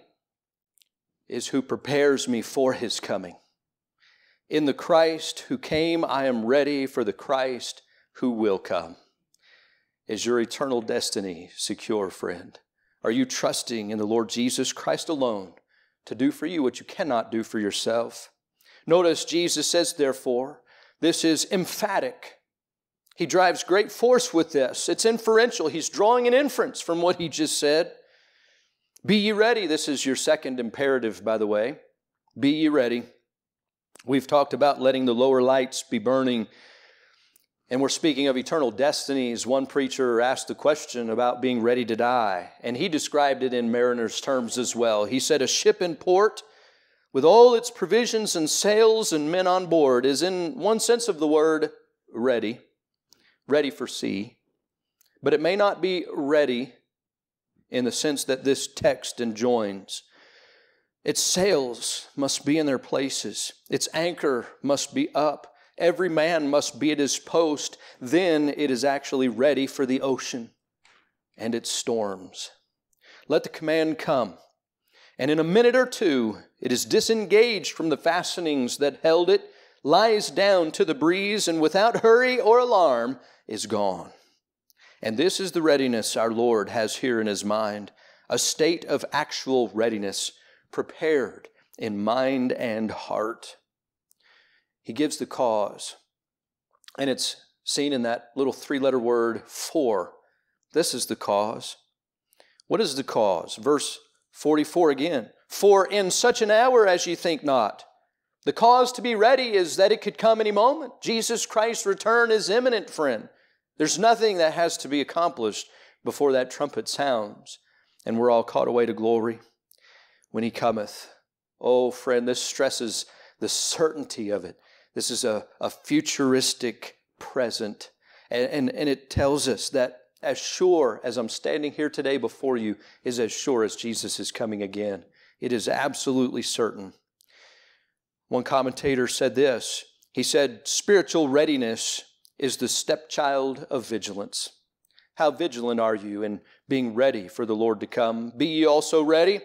is who prepares me for his coming. In the Christ who came, I am ready for the Christ who will come. Is your eternal destiny secure, friend? Are you trusting in the Lord Jesus Christ alone to do for you what you cannot do for yourself? Notice Jesus says, therefore, this is emphatic. He drives great force with this. It's inferential. He's drawing an inference from what he just said. Be ye ready. This is your second imperative, by the way. Be ye ready. We've talked about letting the lower lights be burning. And we're speaking of eternal destinies. One preacher asked the question about being ready to die, and he described it in mariner's terms as well. He said, a ship in port with all its provisions and sails and men on board is, in one sense of the word, ready, ready for sea. But it may not be ready in the sense that this text enjoins. Its sails must be in their places. Its anchor must be up. every man must be at his post. Then it is actually ready for the ocean and its storms. Let the command come, and in a minute or two it is disengaged from the fastenings that held it, lies down to the breeze, and without hurry or alarm is gone. And this is the readiness our Lord has here in his mind, a state of actual readiness, prepared in mind and heart. He gives the cause, and it's seen in that little three-letter word, for. This is the cause. What is the cause? Verse forty-four again. For in such an hour as ye think not. The cause to be ready is that it could come any moment. Jesus Christ's return is imminent, friend. There's nothing that has to be accomplished before that trumpet sounds, and we're all caught away to glory when he cometh. Oh, friend, this stresses the certainty of it. This is a, a futuristic present, and, and, and it tells us that as sure as I'm standing here today before you is as sure as Jesus is coming again. It is absolutely certain. One commentator said this. He said, spiritual readiness is the stepchild of vigilance. How vigilant are you in being ready for the Lord to come? Be ye also ready,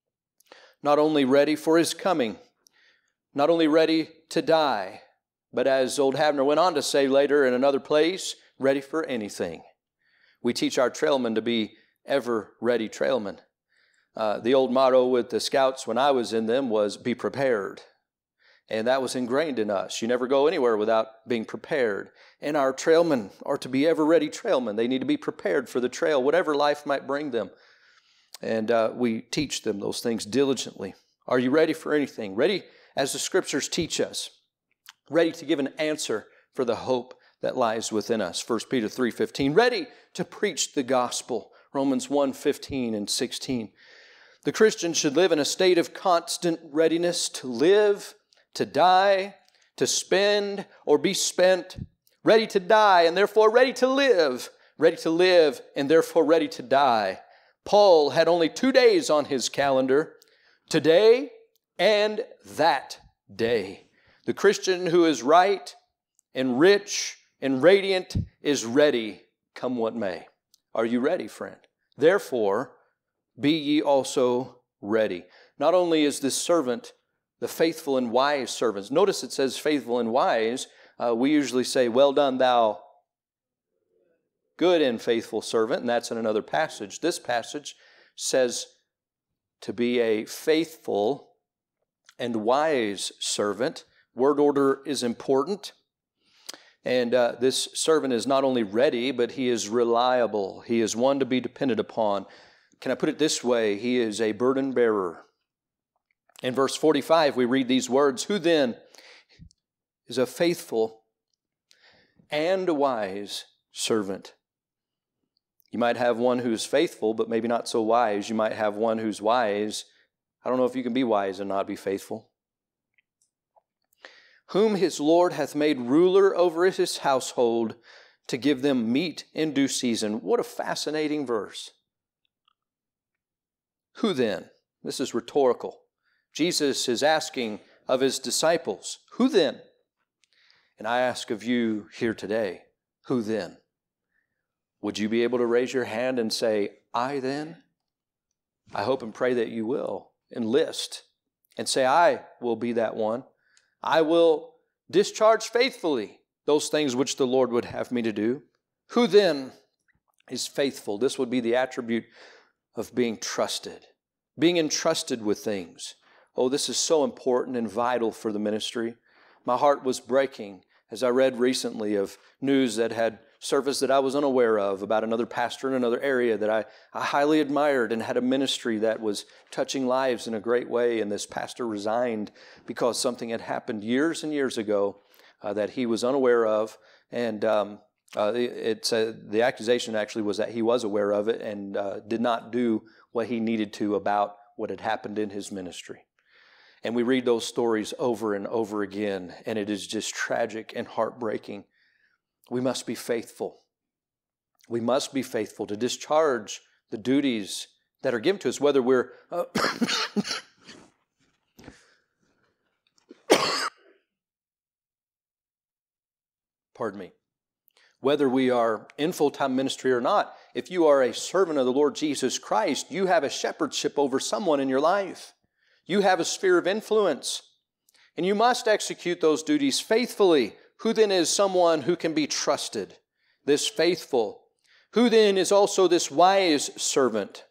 not only ready for his coming, not only ready to die, but as old Havner went on to say later in another place, ready for anything. We teach our trailmen to be ever-ready trailmen. Uh, the old motto with the scouts when I was in them was, be prepared. And that was ingrained in us. You never go anywhere without being prepared. And our trailmen are to be ever-ready trailmen. They need to be prepared for the trail, whatever life might bring them. And uh, we teach them those things diligently. Are you ready for anything? Ready, as the Scriptures teach us, ready to give an answer for the hope that lies within us. First Peter three fifteen, ready to preach the gospel. Romans one fifteen and sixteen. The Christian should live in a state of constant readiness to live, to die, to spend, or be spent. Ready to die and therefore ready to live. Ready to live and therefore ready to die. Paul had only two days on his calendar, today and that day. The Christian who is right and rich and radiant is ready, come what may. Are you ready, friend? Therefore, be ye also ready. Not only is this servant the faithful and wise servants. Notice it says faithful and wise. Uh, we usually say, well done, thou good and faithful servant, and that's in another passage. This passage says to be a faithful and wise servant. Word order is important. And uh, this servant is not only ready, but he is reliable. He is one to be depended upon. Can I put it this way? He is a burden bearer. In verse forty-five, we read these words, who then is a faithful and a wise servant? You might have one who's faithful, but maybe not so wise. You might have one who's wise. I don't know if you can be wise and not be faithful. Whom his Lord hath made ruler over his household to give them meat in due season. What a fascinating verse. Who then? This is rhetorical. Jesus is asking of his disciples, who then? And I ask of you here today, who then? Would you be able to raise your hand and say, I then? I hope and pray that you will enlist and say, I will be that one. I will discharge faithfully those things which the Lord would have me to do. Who then is faithful? This would be the attribute of being trusted, being entrusted with things. Oh, this is so important and vital for the ministry. My heart was breaking as I read recently of news that had surfaced that I was unaware of about another pastor in another area that I, I highly admired and had a ministry that was touching lives in a great way. And this pastor resigned because something had happened years and years ago uh, that he was unaware of. And um, uh, it's uh, the accusation actually was that he was aware of it and uh, did not do what he needed to about what had happened in his ministry. And we read those stories over and over again, and it is just tragic and heartbreaking. We must be faithful. We must be faithful to discharge the duties that are given to us, whether we're uh, Pardon me. Whether we are in full-time ministry or not, if you are a servant of the Lord Jesus Christ, you have a shepherdship over someone in your life. You have a sphere of influence, and you must execute those duties faithfully. Who then is someone who can be trusted? This faithful. Who then is also this wise servant?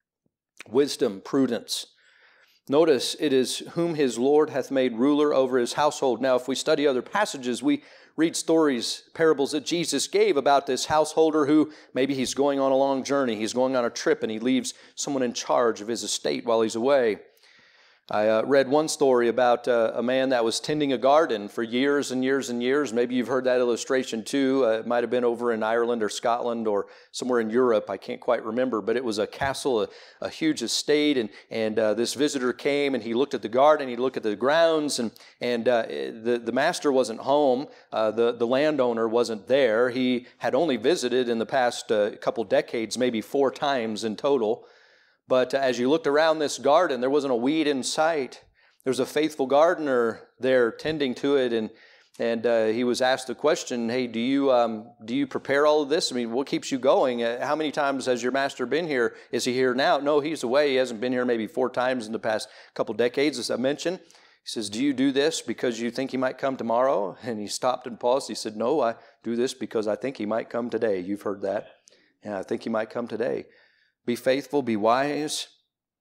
Wisdom, prudence. Notice it is whom his Lord hath made ruler over his household. Now, if we study other passages, we read stories, parables that Jesus gave about this householder who maybe he's going on a long journey, he's going on a trip, and he leaves someone in charge of his estate while he's away. I uh, read one story about uh, a man that was tending a garden for years and years and years. Maybe you've heard that illustration too. Uh, it might have been over in Ireland or Scotland or somewhere in Europe. I can't quite remember, but it was a castle, a, a huge estate, and and uh, this visitor came and he looked at the garden, he looked at the grounds, and and uh, the the master wasn't home. Uh, the the landowner wasn't there. He had only visited in the past uh, couple decades, maybe four times in total. But as you looked around this garden, there wasn't a weed in sight. There was a faithful gardener there tending to it, and and uh, he was asked the question, "Hey, do you um, do you prepare all of this? I mean, what keeps you going? Uh, how many times has your master been here? Is he here now?" "No, he's away. He hasn't been here maybe four times in the past couple decades, as I mentioned." He says, "Do you do this because you think he might come tomorrow?" And he stopped and paused. He said, "No, I do this because I think he might come today." You've heard that. Yeah, I think he might come today. Be faithful, be wise,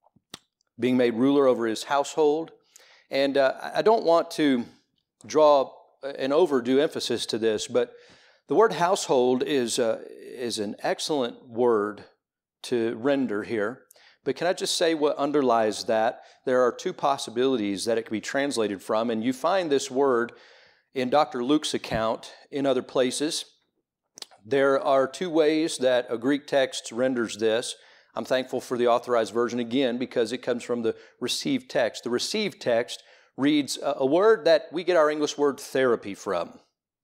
being made ruler over his household. And uh, I don't want to draw an overdue emphasis to this, but the word household is, uh, is an excellent word to render here. But can I just say what underlies that? There are two possibilities that it can be translated from, and you find this word in Doctor Luke's account in other places. There are two ways that a Greek text renders this. I'm thankful for the Authorized Version again because it comes from the received text. The received text reads a word that we get our English word therapy from.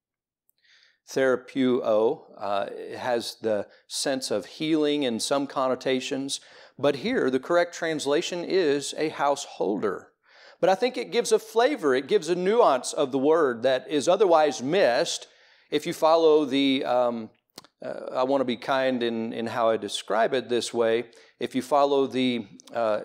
Therapeuo uh, has the sense of healing in some connotations, but here the correct translation is a householder. But I think it gives a flavor, it gives a nuance of the word that is otherwise missed if you follow the um, Uh, I want to be kind in, in how I describe it this way. If you follow the uh,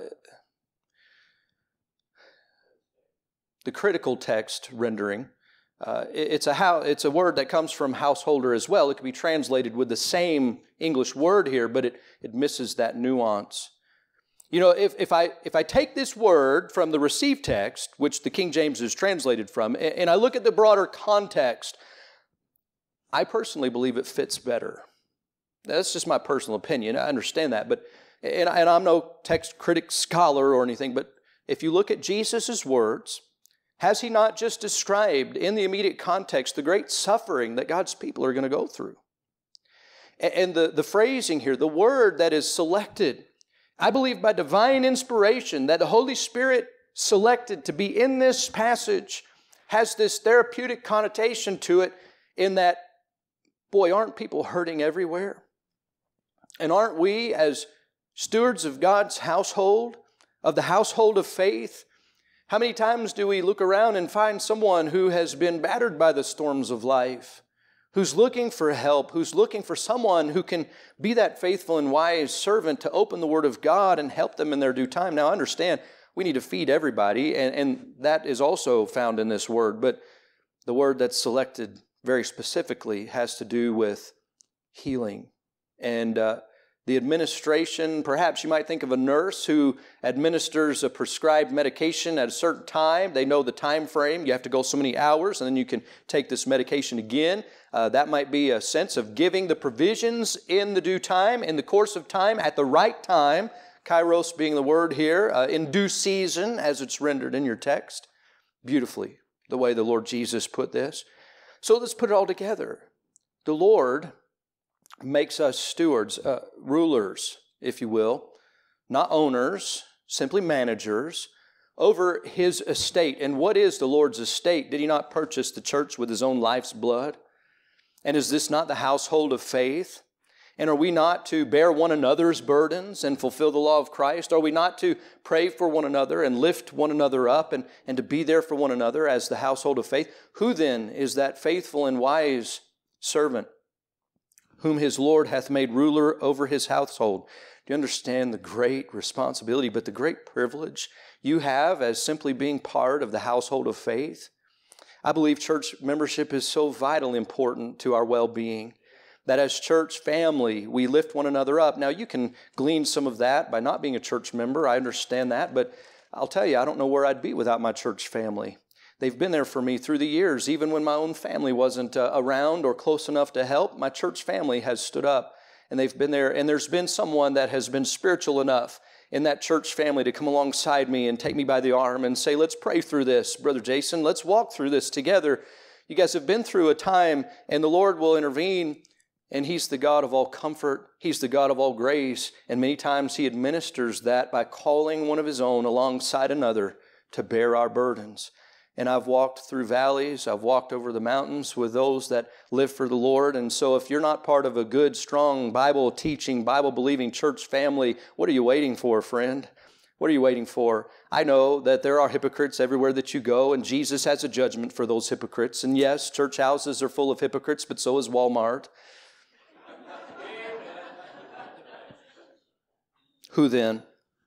the critical text rendering, uh, it, it's a how, it's a word that comes from householder as well. It can be translated with the same English word here, but it, it misses that nuance. You know, if, if I if I take this word from the received text, which the King James is translated from, and, and I look at the broader context, I personally believe it fits better. That's just my personal opinion. I understand that, but and, and I'm no text critic scholar or anything, but if you look at Jesus' words, has he not just described in the immediate context the great suffering that God's people are going to go through? And the, the phrasing here, the word that is selected, I believe by divine inspiration that the Holy Spirit selected to be in this passage has this therapeutic connotation to it in that, boy, aren't people hurting everywhere? And aren't we, as stewards of God's household, of the household of faith, how many times do we look around and find someone who has been battered by the storms of life, who's looking for help, who's looking for someone who can be that faithful and wise servant to open the Word of God and help them in their due time? Now, I understand we need to feed everybody, and, and that is also found in this word, but the word that's selected very specifically has to do with healing. And uh, the administration, perhaps you might think of a nurse who administers a prescribed medication at a certain time. They know the time frame. You have to go so many hours, and then you can take this medication again. Uh, that might be a sense of giving the provisions in the due time, in the course of time, at the right time. Kairos being the word here, uh, in due season, as it's rendered in your text. Beautifully, the way the Lord Jesus put this. So let's put it all together. The Lord makes us stewards, uh, rulers, if you will, not owners, simply managers, over His estate. And what is the Lord's estate? Did He not purchase the church with His own life's blood? And is this not the household of faith? And are we not to bear one another's burdens and fulfill the law of Christ? Are we not to pray for one another and lift one another up and, and to be there for one another as the household of faith? Who then is that faithful and wise servant whom his Lord hath made ruler over his household? Do you understand the great responsibility, but the great privilege you have as simply being part of the household of faith? I believe church membership is so vitally important to our well-being, that as church family, we lift one another up. Now, you can glean some of that by not being a church member. I understand that, but I'll tell you, I don't know where I'd be without my church family. They've been there for me through the years. Even when my own family wasn't uh, around or close enough to help, my church family has stood up, and they've been there. And there's been someone that has been spiritual enough in that church family to come alongside me and take me by the arm and say, let's pray through this, Brother Jason. Let's walk through this together. You guys have been through a time, and the Lord will intervene. And He's the God of all comfort. He's the God of all grace. And many times He administers that by calling one of His own alongside another to bear our burdens. And I've walked through valleys. I've walked over the mountains with those that live for the Lord. And so if you're not part of a good, strong, Bible-teaching, Bible-believing church family, what are you waiting for, friend? What are you waiting for? I know that there are hypocrites everywhere that you go, and Jesus has a judgment for those hypocrites. And yes, church houses are full of hypocrites, but so is Walmart. Who then?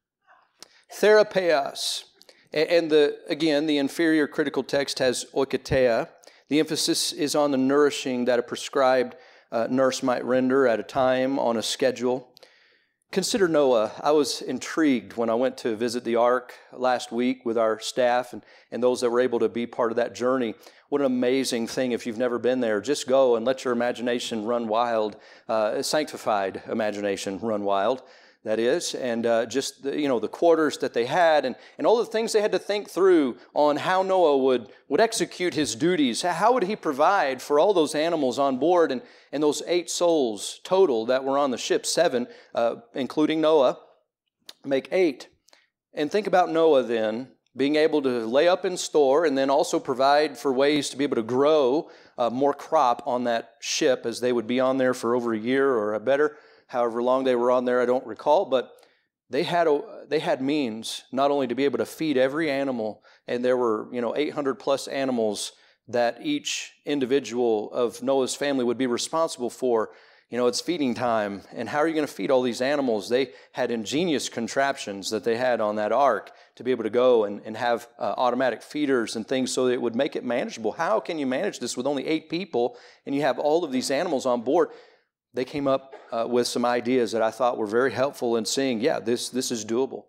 Therapeos. And the again, the inferior critical text has oikoteia. The emphasis is on the nourishing that a prescribed uh, nurse might render at a time on a schedule. Consider Noah. I was intrigued when I went to visit the ark last week with our staff and, and those that were able to be part of that journey. What an amazing thing. If you've never been there, just go and let your imagination run wild, uh, sanctified imagination run wild. That is, and uh, just, the, you know, the quarters that they had and, and all the things they had to think through on how Noah would, would execute his duties. How would he provide for all those animals on board and, and those eight souls total that were on the ship, seven, uh, including Noah, make eight. And think about Noah then, being able to lay up in store and then also provide for ways to be able to grow uh, more crop on that ship as they would be on there for over a year or a better. However long they were on there, I don't recall, but they had a, they had means not only to be able to feed every animal, and there were, you know, eight hundred plus animals that each individual of Noah's family would be responsible for. You know, it's feeding time, and how are you going to feed all these animals? They had ingenious contraptions that they had on that ark to be able to go and, and have uh, automatic feeders and things so that it would make it manageable. How can you manage this with only eight people, and you have all of these animals on board? They came up uh, with some ideas that I thought were very helpful in seeing, yeah, this, this is doable.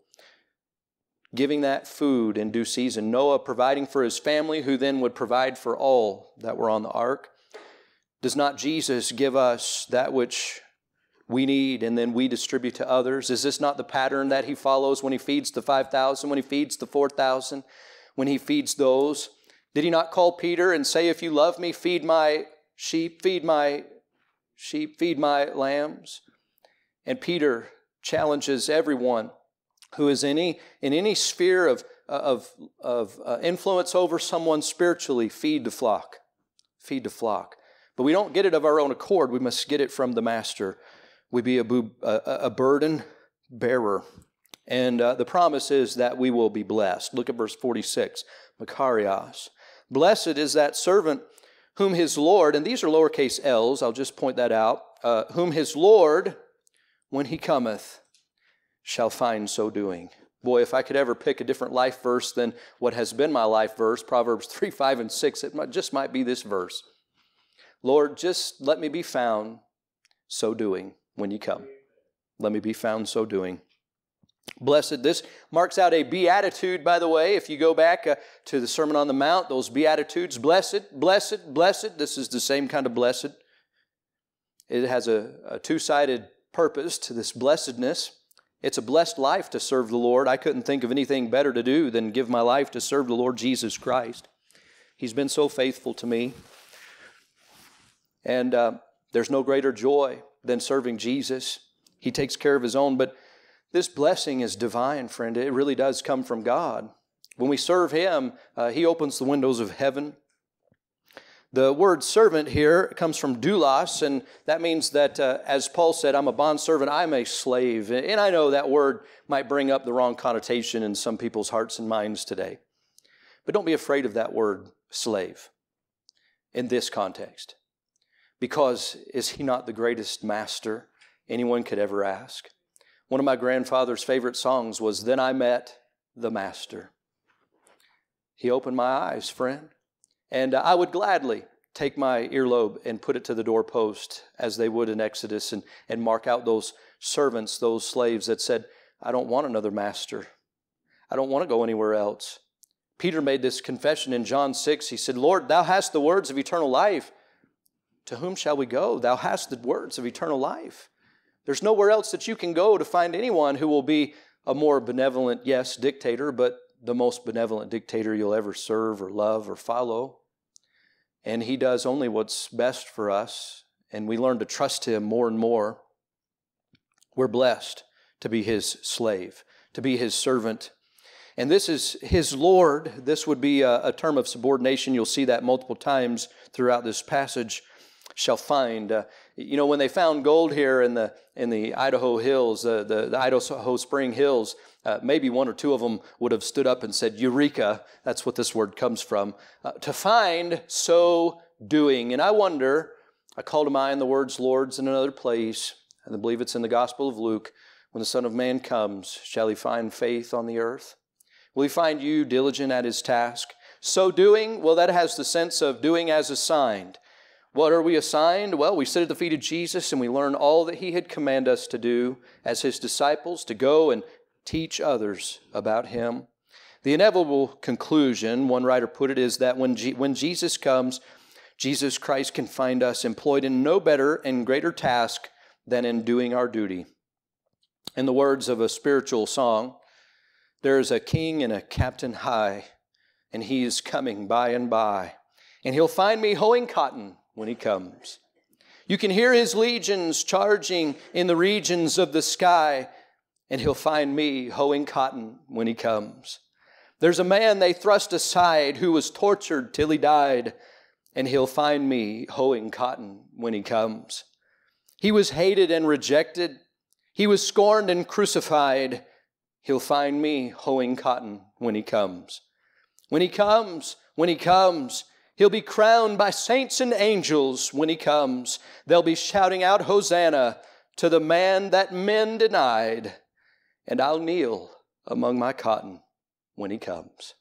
Giving that food in due season. Noah providing for his family, who then would provide for all that were on the ark. Does not Jesus give us that which we need and then we distribute to others? Is this not the pattern that He follows when He feeds the five thousand, when He feeds the four thousand, when He feeds those? Did He not call Peter and say, if you love me, feed my sheep, feed my sheep, feed my lambs? And Peter challenges everyone who is in any, in any sphere of, of, of uh, influence over someone spiritually, feed the flock. Feed the flock. But we don't get it of our own accord. We must get it from the Master. We be a, bu- a, a burden bearer. And uh, the promise is that we will be blessed. Look at verse forty-six. Makarios. Blessed is that servant whom his Lord, and these are lowercase l's, I'll just point that out, uh, whom his Lord, when he cometh, shall find so doing. Boy, if I could ever pick a different life verse than what has been my life verse, Proverbs three, five, and six, it might, just might be this verse. Lord, just let me be found so doing when you come. Let me be found so doing. Blessed. This marks out a beatitude, by the way. If you go back uh, to the Sermon on the Mount, those beatitudes, blessed, blessed, blessed. This is the same kind of blessed. It has a, a two-sided purpose to this blessedness. It's a blessed life to serve the Lord. I couldn't think of anything better to do than give my life to serve the Lord Jesus Christ. He's been so faithful to me. And uh, there's no greater joy than serving Jesus. He takes care of His own, but this blessing is divine, friend. It really does come from God. When we serve Him, uh, He opens the windows of heaven. The word servant here comes from doulos, and that means that, uh, as Paul said, I'm a bondservant, I'm a slave. And I know that word might bring up the wrong connotation in some people's hearts and minds today. But don't be afraid of that word, slave, in this context. Because is he not the greatest master anyone could ever ask? One of my grandfather's favorite songs was, "Then I Met the Master." He opened my eyes, friend. And I would gladly take my earlobe and put it to the doorpost as they would in Exodus and, and mark out those servants, those slaves that said, I don't want another master. I don't want to go anywhere else. Peter made this confession in John six. He said, Lord, thou hast the words of eternal life. To whom shall we go? Thou hast the words of eternal life. There's nowhere else that you can go to find anyone who will be a more benevolent, yes, dictator, but the most benevolent dictator you'll ever serve or love or follow. And he does only what's best for us, and we learn to trust him more and more. We're blessed to be his slave, to be his servant. And this is his Lord. This would be a, a term of subordination. You'll see that multiple times throughout this passage. Shall find. Uh, you know, when they found gold here in the in the Idaho hills, uh, the, the Idaho Spring Hills, uh, maybe one or two of them would have stood up and said, Eureka. That's what this word comes from. Uh, to find, so doing. And I wonder, I call to mind the words Lord's in another place, and I believe it's in the Gospel of Luke. When the Son of Man comes, shall he find faith on the earth? Will he find you diligent at his task? So doing, well, that has the sense of doing as assigned. What are we assigned? Well, we sit at the feet of Jesus and we learn all that he had commanded us to do as his disciples, to go and teach others about him. The inevitable conclusion, one writer put it, is that when, G- when Jesus comes, Jesus Christ can find us employed in no better and greater task than in doing our duty. In the words of a spiritual song, there is a king and a captain high, and he is coming by and by, and he'll find me hoeing cotton when he comes. You can hear his legions charging in the regions of the sky, and he'll find me hoeing cotton when he comes. There's a man they thrust aside who was tortured till he died, and he'll find me hoeing cotton when he comes. He was hated and rejected. He was scorned and crucified. He'll find me hoeing cotton when he comes. When he comes, when he comes, he'll be crowned by saints and angels when he comes. They'll be shouting out, Hosanna, to the man that men denied. And I'll kneel among my cotton when he comes.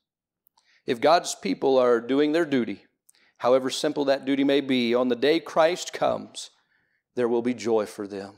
If God's people are doing their duty, however simple that duty may be, on the day Christ comes, there will be joy for them.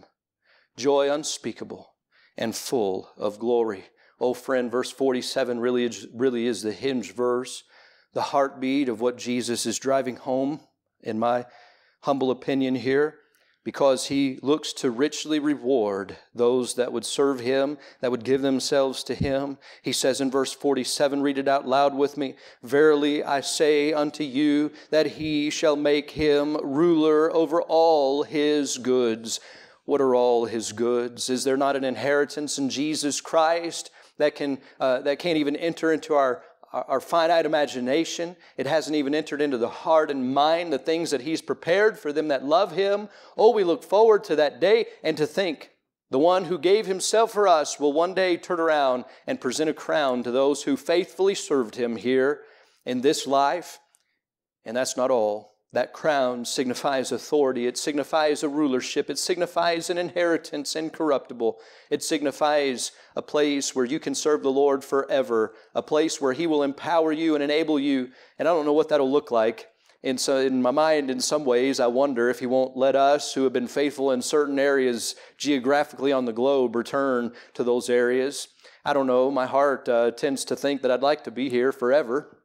Joy unspeakable and full of glory. Oh, friend, verse forty-seven really is, really is the hinge verse. The heartbeat of what Jesus is driving home, in my humble opinion here, because he looks to richly reward those that would serve him, that would give themselves to him. He says in verse forty-seven, read it out loud with me, Verily I say unto you that he shall make him ruler over all his goods. What are all his goods? Is there not an inheritance in Jesus Christ that can uh, that can't even enter into our Our finite imagination? It hasn't even entered into the heart and mind, the things that he's prepared for them that love him. Oh, we look forward to that day and to think the one who gave himself for us will one day turn around and present a crown to those who faithfully served him here in this life. And that's not all. That crown signifies authority. It signifies a rulership. It signifies an inheritance incorruptible. It signifies a place where you can serve the Lord forever, a place where he will empower you and enable you. And I don't know what that'll look like. And so in my mind, in some ways, I wonder if he won't let us who have been faithful in certain areas geographically on the globe return to those areas. I don't know. My heart uh, tends to think that I'd like to be here forever.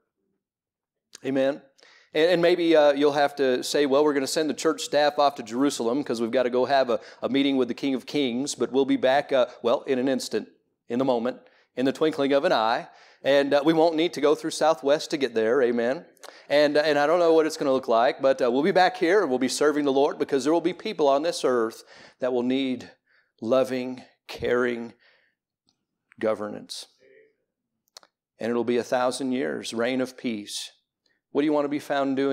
Amen. And maybe uh, you'll have to say, well, we're going to send the church staff off to Jerusalem because we've got to go have a, a meeting with the King of Kings. But we'll be back, uh, well, in an instant, in the moment, in the twinkling of an eye. And uh, we won't need to go through Southwest to get there, amen. And, and I don't know what it's going to look like, but uh, we'll be back here and we'll be serving the Lord because there will be people on this earth that will need loving, caring governance. And it'll be a thousand years, reign of peace. What do you want to be found doing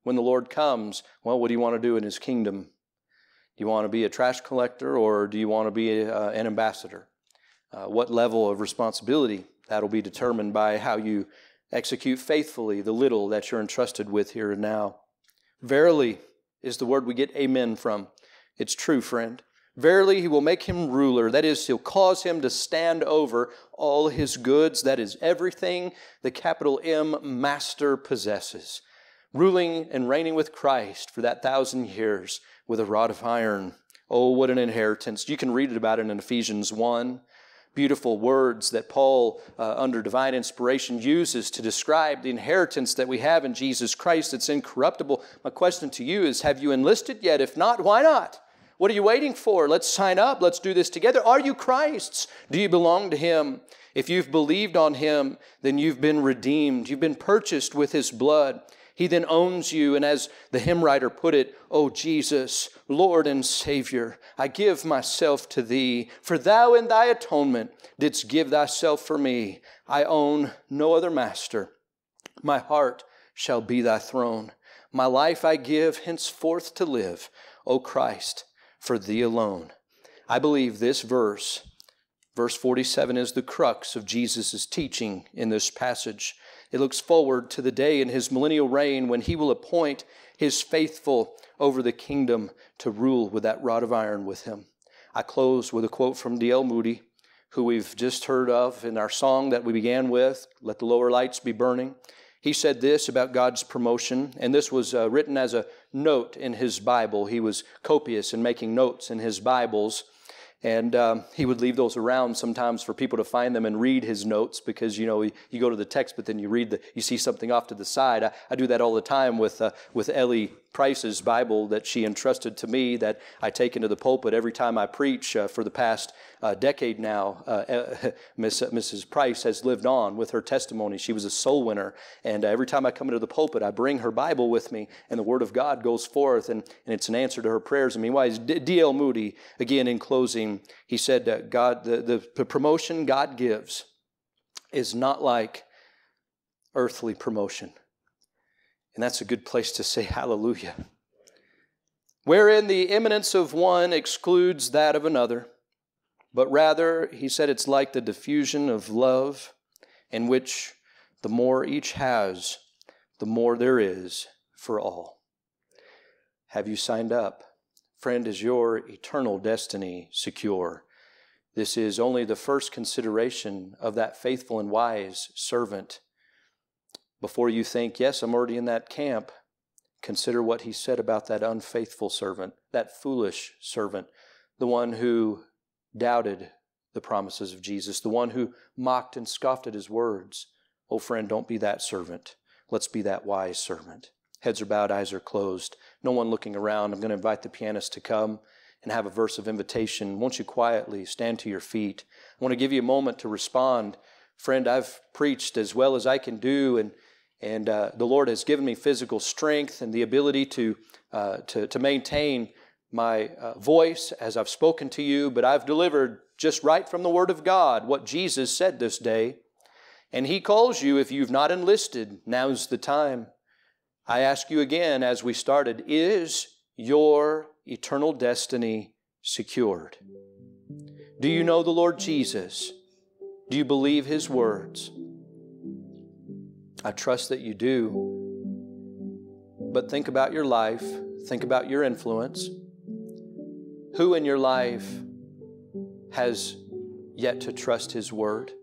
when the Lord comes, well, what do you want to do in His kingdom? Do you want to be a trash collector, or do you want to be a, uh, an ambassador? Uh, what level of responsibility? That'll be determined by how you execute faithfully the little that you're entrusted with here and now. Verily is the word we get amen from. It's true, friend. Verily, He will make him ruler. That is, He'll cause him to stand over all his goods. That is, everything the capital M Master possesses. Ruling and reigning with Christ for that thousand years with a rod of iron. Oh, what an inheritance. You can read about it in Ephesians one. Beautiful words that Paul, uh, under divine inspiration, uses to describe the inheritance that we have in Jesus Christ. It's incorruptible. My question to you is, have you enlisted yet? If not, why not? What are you waiting for? Let's sign up. Let's do this together. Are you Christ's? Do you belong to Him? If you've believed on Him, then you've been redeemed. You've been purchased with His blood. He then owns you. And as the hymn writer put it, "O Jesus, Lord and Savior, I give myself to Thee. For Thou in Thy atonement didst give Thyself for me. I own no other master. My heart shall be Thy throne. My life I give henceforth to live, O Christ, for Thee alone." I believe this verse, verse forty-seven, is the crux of Jesus' teaching in this passage. It looks forward to the day in His millennial reign when He will appoint His faithful over the kingdom to rule with that rod of iron with Him. I close with a quote from D L Moody, who we've just heard of in our song that we began with, "Let the Lower Lights Be Burning." He said this about God's promotion, and this was uh, written as a note in his Bible. He was copious in making notes in his Bibles, and um, he would leave those around sometimes for people to find them and read his notes, because, you know, you go to the text, but then you read the, you see something off to the side. I, I do that all the time with uh, with Ellie Price's Bible that she entrusted to me, that I take into the pulpit every time I preach uh, for the past uh, decade now. Uh, Miss, Missus Price has lived on with her testimony. She was a soul winner, and uh, every time I come into the pulpit, I bring her Bible with me, and the Word of God goes forth, and, and it's an answer to her prayers. I mean, why is D L Moody, again in closing, he said that God, the, the, the promotion God gives is not like earthly promotion. And that's a good place to say hallelujah. Wherein the eminence of one excludes that of another, but rather, he said, it's like the diffusion of love, in which the more each has, the more there is for all. Have you signed up? Friend, is your eternal destiny secure? This is only the first consideration of that faithful and wise servant. Before you think, yes, I'm already in that camp, consider what he said about that unfaithful servant, that foolish servant, the one who doubted the promises of Jesus, the one who mocked and scoffed at His words. Oh, friend, don't be that servant. Let's be that wise servant. Heads are bowed, eyes are closed. No one looking around. I'm going to invite the pianist to come and have a verse of invitation. Won't you quietly stand to your feet? I want to give you a moment to respond. Friend, I've preached as well as I can do, and And uh, the Lord has given me physical strength and the ability to uh, to, to maintain my uh, voice as I've spoken to you, but I've delivered just right from the Word of God what Jesus said this day. And He calls you, if you've not enlisted, now's the time. I ask you again, as we started, is your eternal destiny secured? Do you know the Lord Jesus? Do you believe His words? I trust that you do. But think about your life. Think about your influence. Who in your life has yet to trust His word?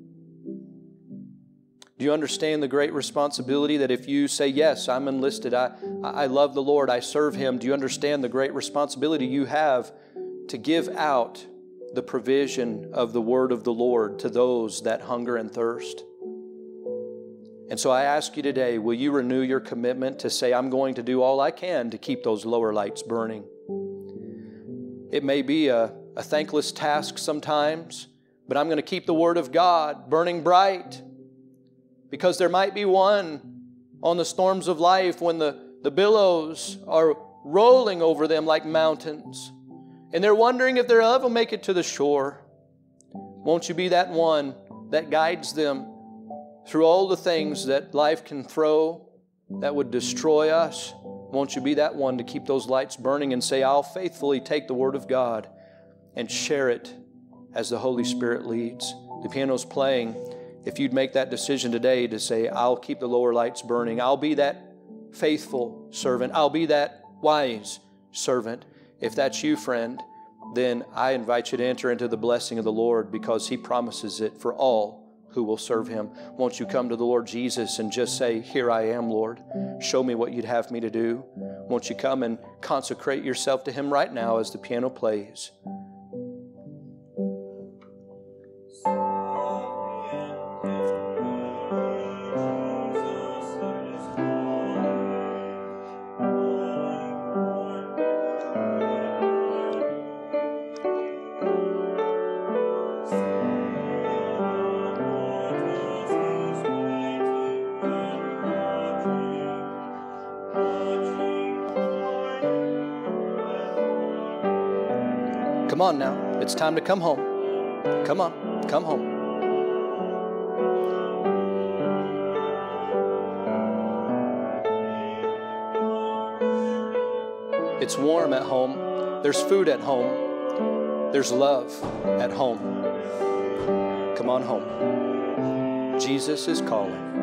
Do you understand the great responsibility that if you say, yes, I'm enlisted, I, I love the Lord, I serve Him, do you understand the great responsibility you have to give out the provision of the word of the Lord to those that hunger and thirst? And so I ask you today, will you renew your commitment to say, I'm going to do all I can to keep those lower lights burning? It may be a, a thankless task sometimes, but I'm going to keep the Word of God burning bright, because there might be one on the storms of life when the, the billows are rolling over them like mountains, and they're wondering if they'll ever make it to the shore. Won't you be that one that guides them through all the things that life can throw that would destroy us. Won't you be that one to keep those lights burning and say, I'll faithfully take the Word of God and share it as the Holy Spirit leads. The piano's playing. If you'd make that decision today to say, I'll keep the lower lights burning, I'll be that faithful servant, I'll be that wise servant. If that's you, friend, then I invite you to enter into the blessing of the Lord, because He promises it for all who will serve Him. Won't you come to the Lord Jesus and just say, here I am, Lord. Show me what you'd have me to do. Won't you come and consecrate yourself to Him right now as the piano plays? Come on now. It's time to come home. Come on. Come home. It's warm at home. There's food at home. There's love at home. Come on home. Jesus is calling.